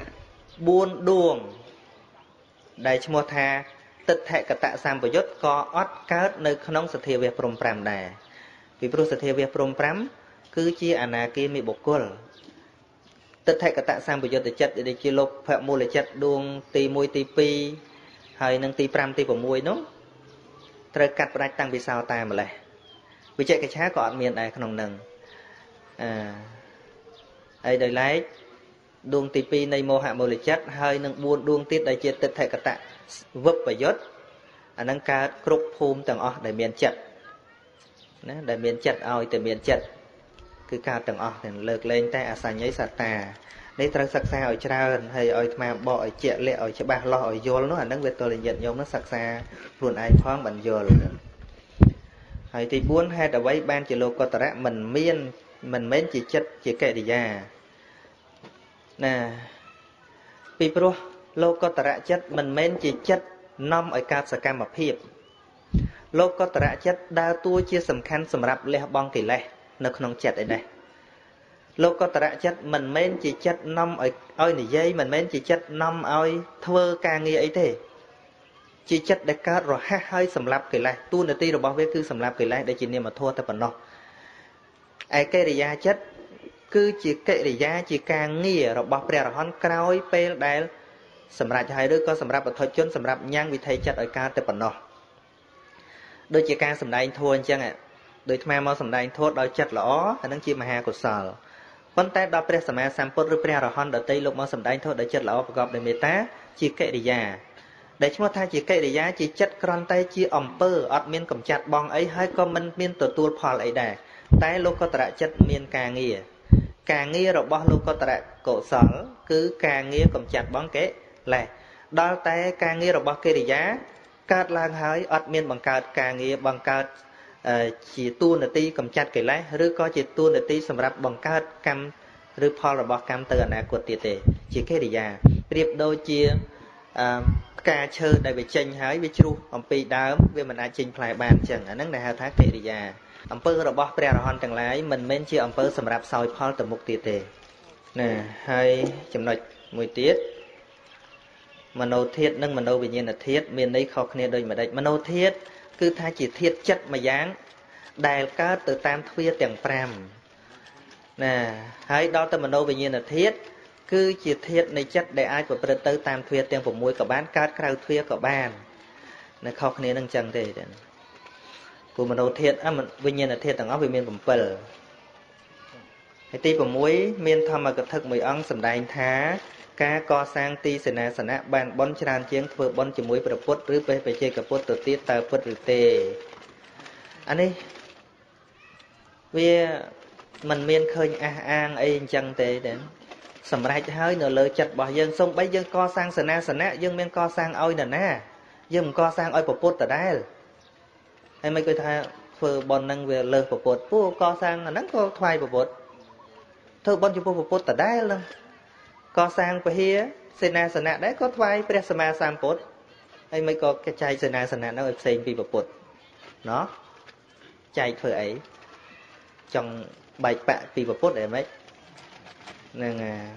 Speaker 1: 4ដួងដែលឈ្មោះថាទិដ្ឋិកតសម្បយុត្តក៏អត់កើតនៅក្នុងសទ្ធាវិសព្រហ្មប្រាំដែរពីព្រោះសទ្ធាវិសព្រហ្មប្រាំគឺជាអនាគាមីបុគ្គលទិដ្ឋិកតសម្បយុត្តចិត្តដែលជាលោភមូលចិត្តដួងទីមួយទីពីរហើយនឹងទី5ទី6នោះត្រូវកាត់ផ្ដាច់តាំងពីសោតាម្លេះវិជ្ជកិច្ឆាក៏អត់មានដែរក្នុងនឹងអឺហើយដោយឡែកដួងទីពីរនៃមោហមូលចិត្តហើយនឹង4ដួងទៀតដែលជាទិដ្ឋិកតវិបយុត្តអានឹងកើតគ្រប់ភូមិទាំងអស់ដែលមានចិត្តណាដែលមានចិត្តឲ្យតែមានចិត្តគឺកើតទាំងអស់ទាំងលើកលែងតែអសញ្ញ័យសត្តានេះត្រូវសិក្សាឲ្យច្រើនហើយឲ្យអាត្មាបកឲ្យជាក់លាក់ឲ្យច្បាស់លាស់ឲ្យយល់នោះអានឹងវាទល់ញាតិញោមនោះសិក្សាខ្លួនឯងផងបានយល់ហើយទី4ហេតុអ្វីបានជាលោកតរៈមិនមានមិនមែនជាចិត្តជាកិរិយាណាពីព្រោះលោកតរៈចិត្តមិនមែនជាចិត្តនាំឲ្យកើតសកម្មភាពលោកតរៈចិត្តដើរតួជាសំខាន់សម្រាប់លះបង់កិលេសនៅក្នុងចិត្តឯនេះលោកតរៈចិត្តមិនមែនជាចិត្តនាំឲ្យឲ្យនិយាយមិនមែនជាចិត្តនាំឲ្យធ្វើការងារអីទេជាចិត្តដែលកើតរហ័សហើយសម្រាប់កិលេសតួនាទីរបស់វាគឺសម្រាប់កិលេសដែលជានាមធម៌តែប៉ុណ្ណោះឯកិរិយាចិត្តគឺជាកិរិយាជាការងាររបស់ព្រះអរហន្តក្រោយពេលដែលសម្រាប់ហើយឬក៏សម្រាប់បុថុជនសម្រាប់ញ៉ាំងវិថីចិត្តឲ្យកើតតែប៉ុណ្ណោះដូចជាការសម្ដែងធម៌អញ្ចឹងដោយអាត្មាមកសម្ដែងធម៌ដោយចិត្តល្អអានឹងជាមហាកុសលប៉ុន្តែដល់ព្រះសម្មាសម្ពុទ្ធឬព្រះអរហន្តដទៃលោកមកសម្ដែងធម៌ដោយចិត្តល្អប្រកបដោយមេត្តាជាកិរិយាដែលឈ្មោះថាជាកិរិយាជាចិត្តគ្រាន់តែជាអំពើអត់មានកំចាត់បងអីហើយក៏មិនមានទទួលផលអីដែរតែលោកតរៈចិត្តមានការងារការងាររបស់លោកតរៈកុសលគឺការងារកំចាត់បងកិលេសដល់តែការងាររបស់កិរិយាកើតឡើងហើយអត់មានបង្កើតការងារបង្កើតជាតួនាទីកំចាត់កិលេសឬក៏ជាតួនាទីសម្រាប់បង្កើតកម្មឬផលរបស់កម្មទៅអនាគតទៀតទេជាកិរិយាប្រៀបដូចជាអឺផ្កាឈើដែលវាចេញហើយវាជ្រុះអំពីដើមវាមិនអាចចេញផ្លែបានអញ្ចឹងអាហ្នឹងដែលហៅថាកិរិយាអំពើរបស់ព្រះអរហន្តទាំងឡាយមិនមែនជាអំពើសម្រាប់សោយផលទៅមុខទៀតទេណាហើយចំណុចមួយទៀតមโนធាតុនិងមโนវិញ្ញាណធាតុមានន័យខុសគ្នាដូចម្ដេចមโนធាតុគឺថាជាធាតុចិត្តមួយយ៉ាងដែលកើតទៅតាមទ្វារទាំង5ណាហើយដល់ទៅមโนវិញ្ញាណធាតុគឺជាធាតុនៃចិត្តដែលអាចប្រព្រឹត្តទៅតាមទ្វារទាំង6ក៏បានកើតក្រៅទ្វារក៏បាន nó khó khăn năng chẳng thế của mình đầu thiệt á mình vinh nhiên là thiệt thằng óc vì miền bẩm bờ cái ti của muối miền thầm mà cực thực mười ong sầm đài thá cá co sang ti sena na sena na bàn bón tràn chiếng phơi bón chỉ muối bờ pốt rưỡiไปไปchơiกับpốtตัวtiết tờ pốt rưỡi tê anh ấy vì mình miền khơi a an ấy chẳng thế đến sầm rải hơi nửa lời chặt bỏ dân sông bấy dân co sang sena na sena na dân miền co sang oi nè na dân co sang oi bờ pốt từ đây hay mấy cái thà phơi bón năng về lời bờ pốt pu co sang là nắng co thoai bờ pốt thôi bón chụp bờ pốt từ đây luôn co sangไป here សេនាសនៈដែរក៏ថ្វាយព្រះសម្មាសម្ពុទ្ធហើយមិនក៏ចែកសេនាសនៈនោះឲ្យផ្សេងពីពុទ្ធណោះចែកធ្វើអីចង់បែកបាក់ពីពុទ្ធអីមិនហ្នឹង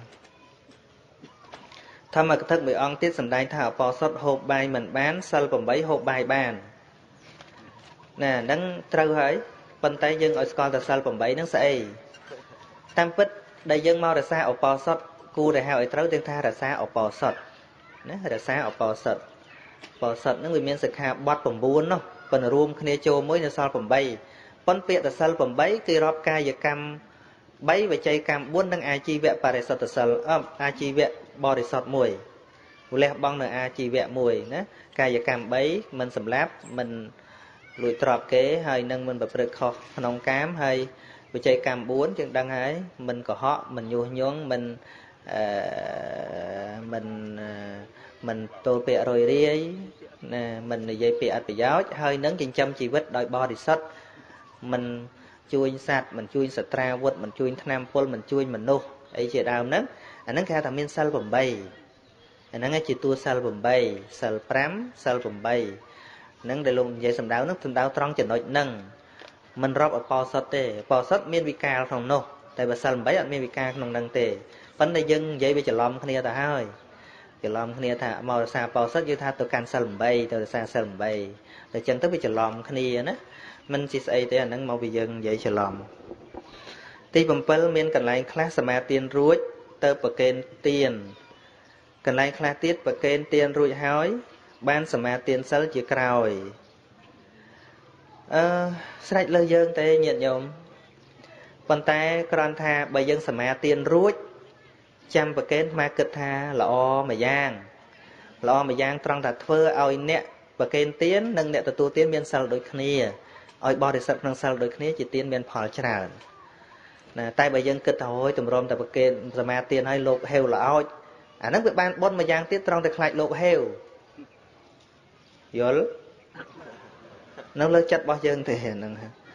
Speaker 1: ធម្មកថាមួយអង្គទៀតសម្ដែងថាអបោសុតហូបបាយមិនបានសិលeightហូបបាយបានណាហ្នឹងត្រូវហើយប៉ុន្តែយើងឲ្យស្គាល់តែសិលeightហ្នឹងស្អីតាមពិតដែលយើងមករក្សាអបោសុតគូដែលហៅឲ្យត្រូវទាំងថារក្សាអបោសុតណារក្សាអបោសុតអបោសុតហ្នឹងវាមានសិក្ខាបទnineនោះប៉ុន្តែរួមគ្នាចូលមួយនៅសល់eightប៉ុន្តែពាក្យតែសិលeightគេរាប់កាយកម្មthreeវិច័យកម្មfourនិងអាជីវៈបរិសុទ្ធសិលអបអាជីវៈបរិសុទ្ធoneលះបង់នៅអាជីវៈoneណាកាយកម្មthreeមិនសម្លាប់មិនលួចទ្រព្យគេហើយនឹងមិនប្រព្រឹត្តខុសក្នុងកាមហើយវិច័យកម្មfourយើងដឹងហើយមិនកុហកមិនញុះញង់មិនអឺមិនមិនទល់ពាក្យរយរាយណាមិននិយាយពាក្យអត់ប្រយោជន៍ហើយនឹងចិញ្ចឹមជីវិតដោយបរិសុទ្ធមិនជួយសត្វមិនជួយសត្រាវុធមិនជួយថ្នាំពុលមិនជួយមនុស្សអីជាដើមហ្នឹងអាហ្នឹងគេថាមានសិលeightអាហ្នឹងជាតួសិលeightសិលfiveសិលeightហ្នឹងដែលលោកនិយាយសម្ដៅហ្នឹងសម្ដៅត្រង់ចំណុចហ្នឹងមិនរាប់អបោសុតទេអបោសុតមានវិការក្នុងនោះតែបើសិលeightអត់មានវិការក្នុងហ្នឹងទេប៉ុន្តែយើងនិយាយវាច្រឡំគ្នាទៅហើយច្រឡំគ្នាថាមករសាបោសុតយើងថាទៅកាន់សិលeightទៅរសាសិលeightតែចឹងទៅវាច្រឡំគ្នាណាមិនជាស្អីទេអាហ្នឹងមកពីយើងនិយាយច្រឡំទីsevenមានកន្លែងខ្លះសមាទានរួចទៅប្រកេនទានកន្លែងខ្លះទៀតប្រកេនទានរួចហើយបានសមាទានសិលជាក្រោយអឺស្រេចលើយើងទេញាតិញោមប៉ុន្តែគ្រាន់ថាបើយើងសមាទានរួចចាំប្រកេនមកគិតថាល្អមួយយ៉ាងល្អមួយយ៉ាងត្រង់ថាធ្វើឲ្យអ្នកប្រកេនទាននិងអ្នកទទួលទានមានសិលដូចគ្នាឲ្យបរិសុទ្ធក្នុងសិលដូចគ្នាជាទានមានផលច្រើនណាតែបើយើងគិតទៅហើយទម្រាំតែប្រកេនសមាទានឲ្យលោកហេវល្អោចអាហ្នឹងវាបានបុណ្យមួយយ៉ាងទៀតត្រង់តែខ្លាចលោកហេវយល់នៅលើចិត្តរបស់យើងទេហ្នឹង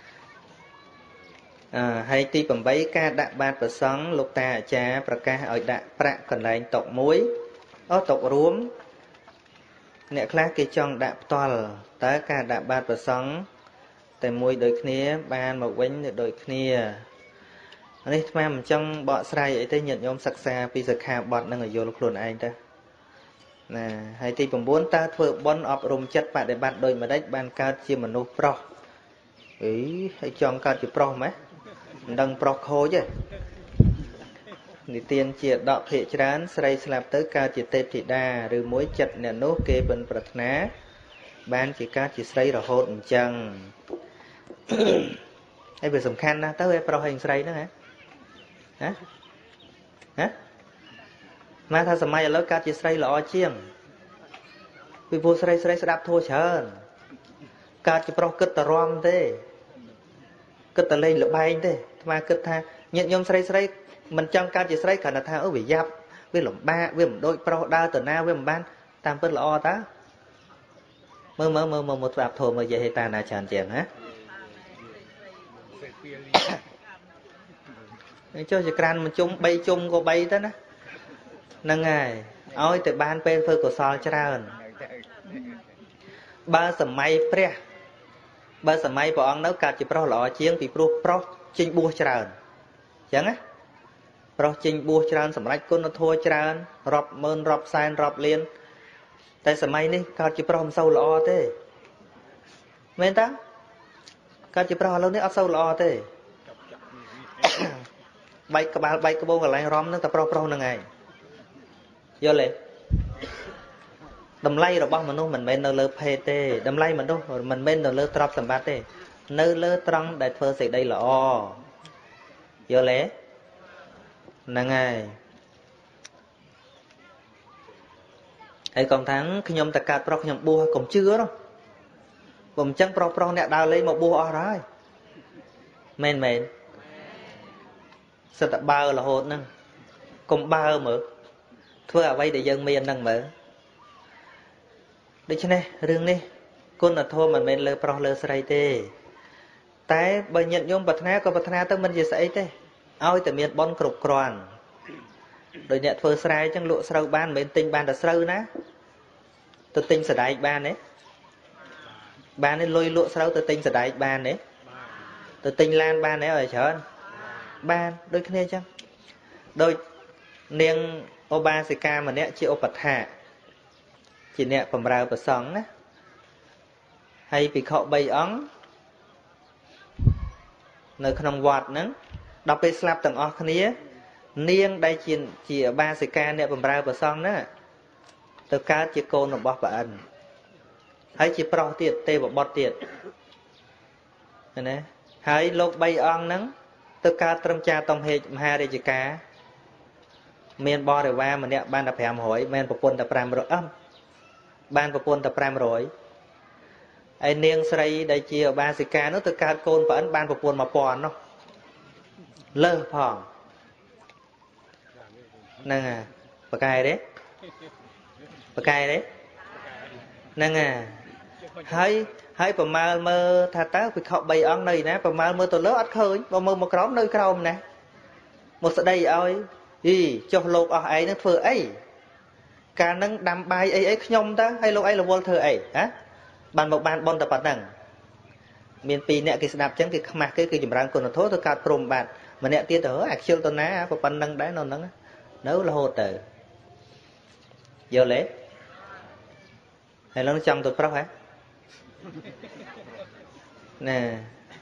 Speaker 1: អឺហើយទីeightការដាក់បាតប្រសង់លោកតាអាចារ្យប្រកាសឲ្យដាក់ប្រាក់កន្លែងតុមួយអូតុរួមអ្នកខ្លះគេចង់ដាក់ផ្ទាល់តើការដាក់បាតប្រសង់តែមួយដូចគ្នាបានមកវិញដូចគ្នានេះស្មានមិនចង់បកស្រាយអីទេញាតិញោមសិក្សាពីសិក្ខាបទនឹងឲ្យយល់ខ្លួនឯងទៅណាហើយទីnineតើធ្វើបុណ្យអប់រំចិត្តបដិបត្តិដោយម្ដេចបានកើតជាមនុស្សប្រុសអីហើយចង់កើតជាប្រុសម៉េចមិនដឹងប្រុសខូចទេនិទានជាដកភិកច្រើនស្រីស្លាប់ទៅកើតជាទេពធីតាឬមួយចិត្តអ្នកនោះគេបិណ្ឌប្រាថ្នាបានជាកើតជាស្រីរហូតអញ្ចឹងហើយវាសំខាន់ណាស់ទៅឯប្រុសហើយស្រីហ្នឹងហ៎ហ៎ហ៎មកថាសម័យឥឡូវកើតជាស្រីល្អជាងពីព្រោះស្រីស្រីស្ដាប់ធัวច្រើនកើតជាប្រុសគិតតរំទេគិតតលេងលបែងទេអាត្មាគិតថាញាតិញោមស្រីស្រីមិនចង់កើតជាស្រីគ្រាន់តែថាអូវាយ៉ាប់វាលំបាកវាមិនដូចប្រុសដើរទៅណាវាមិនបានតាមពិតល្អតើមើលមើលមើលមើលមកស្ដាប់ធម៌មើលនិយាយហេតាណាច្រើនជាងណាចុះចក្រានមួយជុំបីជុំក៏បីទៅណាហ្នឹងហើយឲ្យតែបានពេលធ្វើកុសលច្រើនបើសម័យព្រះបើសម័យព្រះអង្គនៅកើតជាប្រុសល្អជាងពីព្រោះប្រុសចេញបួសច្រើនអញ្ចឹងណាប្រុសចេញបួសច្រើនសម្រាប់គុណធម៌ច្រើនរាប់ម៉ឺនរាប់សែនរាប់លានតែសម័យនេះកើតជាប្រុសមិនសូវល្អទេមែនតាកើតជាប្រុសឥឡូវនេះអត់សូវល្អទេបែកក្បាលបែកក្បូរកន្លែងរំនឹងតែប្រុសប្រុសហ្នឹងឯងយល់ទេ đầm lay rồi bao mà nó mình men nó lơ phê tê đầm lay mình đâu mình men nó lơ trọc tầm bát tê nơi lơ trăng đại phơ sẽ đây là o vô lẽ nè ngay hay còn tháng khi nhom ta cát pro nhom bua còn chưa đâu còn chẳng pro pro nè đào lấy một bua o rồi men men sao ta bao là hồn nâng còn bao mở thưa à vay để dân miền nâng mở đi chứ này rừng đi con là thua mình men lơ pro lơ sray tê tại bởi nhận nhôm bật na có bật na tới mình gì sẽ thế ôi từ miền bon cục tròn rồi nhận phơi sray chẳng lụa sâu ban bên tinh ban là sâu ná từ tinh sẽ đại ban đấy ban nên lôi lụa sâu từ tinh sẽ đại ban đấy từ tinh lan ban đấy ở chợ ban đôi khi chăng đôi niềng ô ba sẽ ca mà nè chị ô bật hạ chị nè phẩm rau bật sóng á hay bị khọ bay ống nơi không quạt nắng đọc cái slap tầng o khné niêng đây chỉ chỉ ba sẽ ca nè phẩm rau bật sóng đó từ cá chỉ côn nó bọt bạn hay chỉ pro tiệt tê bọt bọt tiệt này hay lột bay ong nắng từ cá trâm cha tông hệ hai đây chỉ cá miền bò để qua mà nè ban đập hẻm hỏi men bọc quân tập ram rồi âm ban bọc quân tập ram rồi ai niêng sray đây chia ba sẽ ca nó từ cá côn vẫn ban bọc quân mà pòn nó lơ phòn nè à bạc cài đấy bạc cài đấy nè à hay hay bà mal mơ thà tá việc học bày ăn này nè bà mal mơ tôi lớn ắt khơi bà mơ một crom nơi crom nè một sợi đây ơi gì cho lột ở ấy nó phơi ấy cả nâng đam bài ấy ấy nhom ta hay lột ấy là vô thơ ấy hả bàn một bàn bon tập bản năng miền pi nè cái đạp chẳng cái mặt cái cái chùm răng còn nó thốt tôi cắt prom bạn mà nè tiết ở action tôi ná và bản năng đấy nó nắng nấu là hồ tử giờ lẽ hay nó trong tôi próc hả nè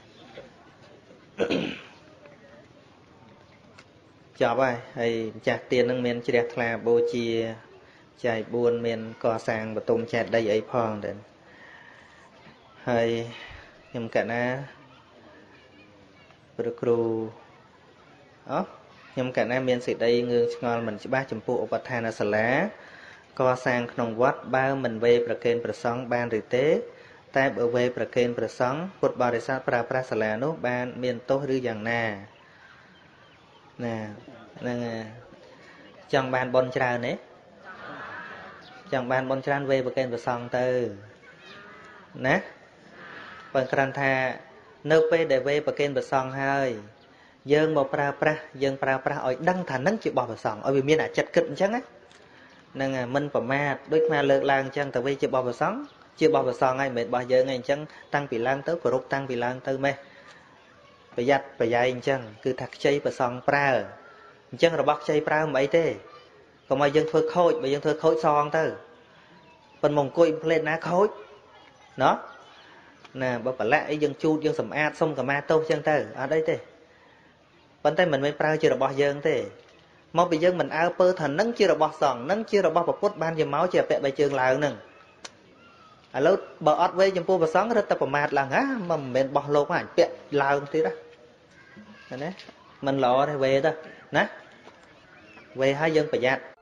Speaker 1: chọc ai hay chặt tiền nâng miền chỉ đẹp là bô chia chạy buồn miền cò sàng và tôm chặt đây ấy phong đến hay nhầm cả na bru đó nhầm cả na miền xịt đây ngương ngon mình chỉ ba chấm phụ bát than là lá co sang nòng quát ba mình về bờ kênh bờ sóng ban rì tế tại bờ về bờ kênh bờ sóng cột bờ rì sát pra pra sala nốt ban miền tô rư dạng nà nè nè trong ban bon trà nế trong ban bon trà về bờ kênh bờ sóng từ nè bằng cran tha nêu pe để về bờ kênh bờ sóng hơi dương một pra pra dương pra pra ở đăng thành nắng chịu bỏ bờ sóng ở vì miền à chặt kịch chăng á nâng mình phẩm ma đôi mà lợn lang chân tại vì chưa bao giờ sống chưa bao giờ son ngay mệt bao giờ ngày chân tăng bị lang tới của rút tăng bị lang tới mê phải giặt phải dạy chân cứ thắt chay và son pra chân rồi bắt chay pra mấy thế còn mai dân thôi khôi bây dân thôi khôi son tới phần mông cùi lên ná khôi nó nè bảo phải lại dân chu dân sầm a xong cả ma tô chân tới ở đây thế vấn tay mình mới pra chưa được bao giờ thế mà bây giờ mình ao pơ thành nắng chưa được bọt sòn nắng chưa được bọt bọt cốt ban giờ máu chưa bẹ bài trường lại nè à lâu bờ ót về trong pua bờ sóng rất tập mát là ngá mà mình bọt lô mà bẹ lao thế đó nè mình lọ đây về đó nè về hai dân phải giặt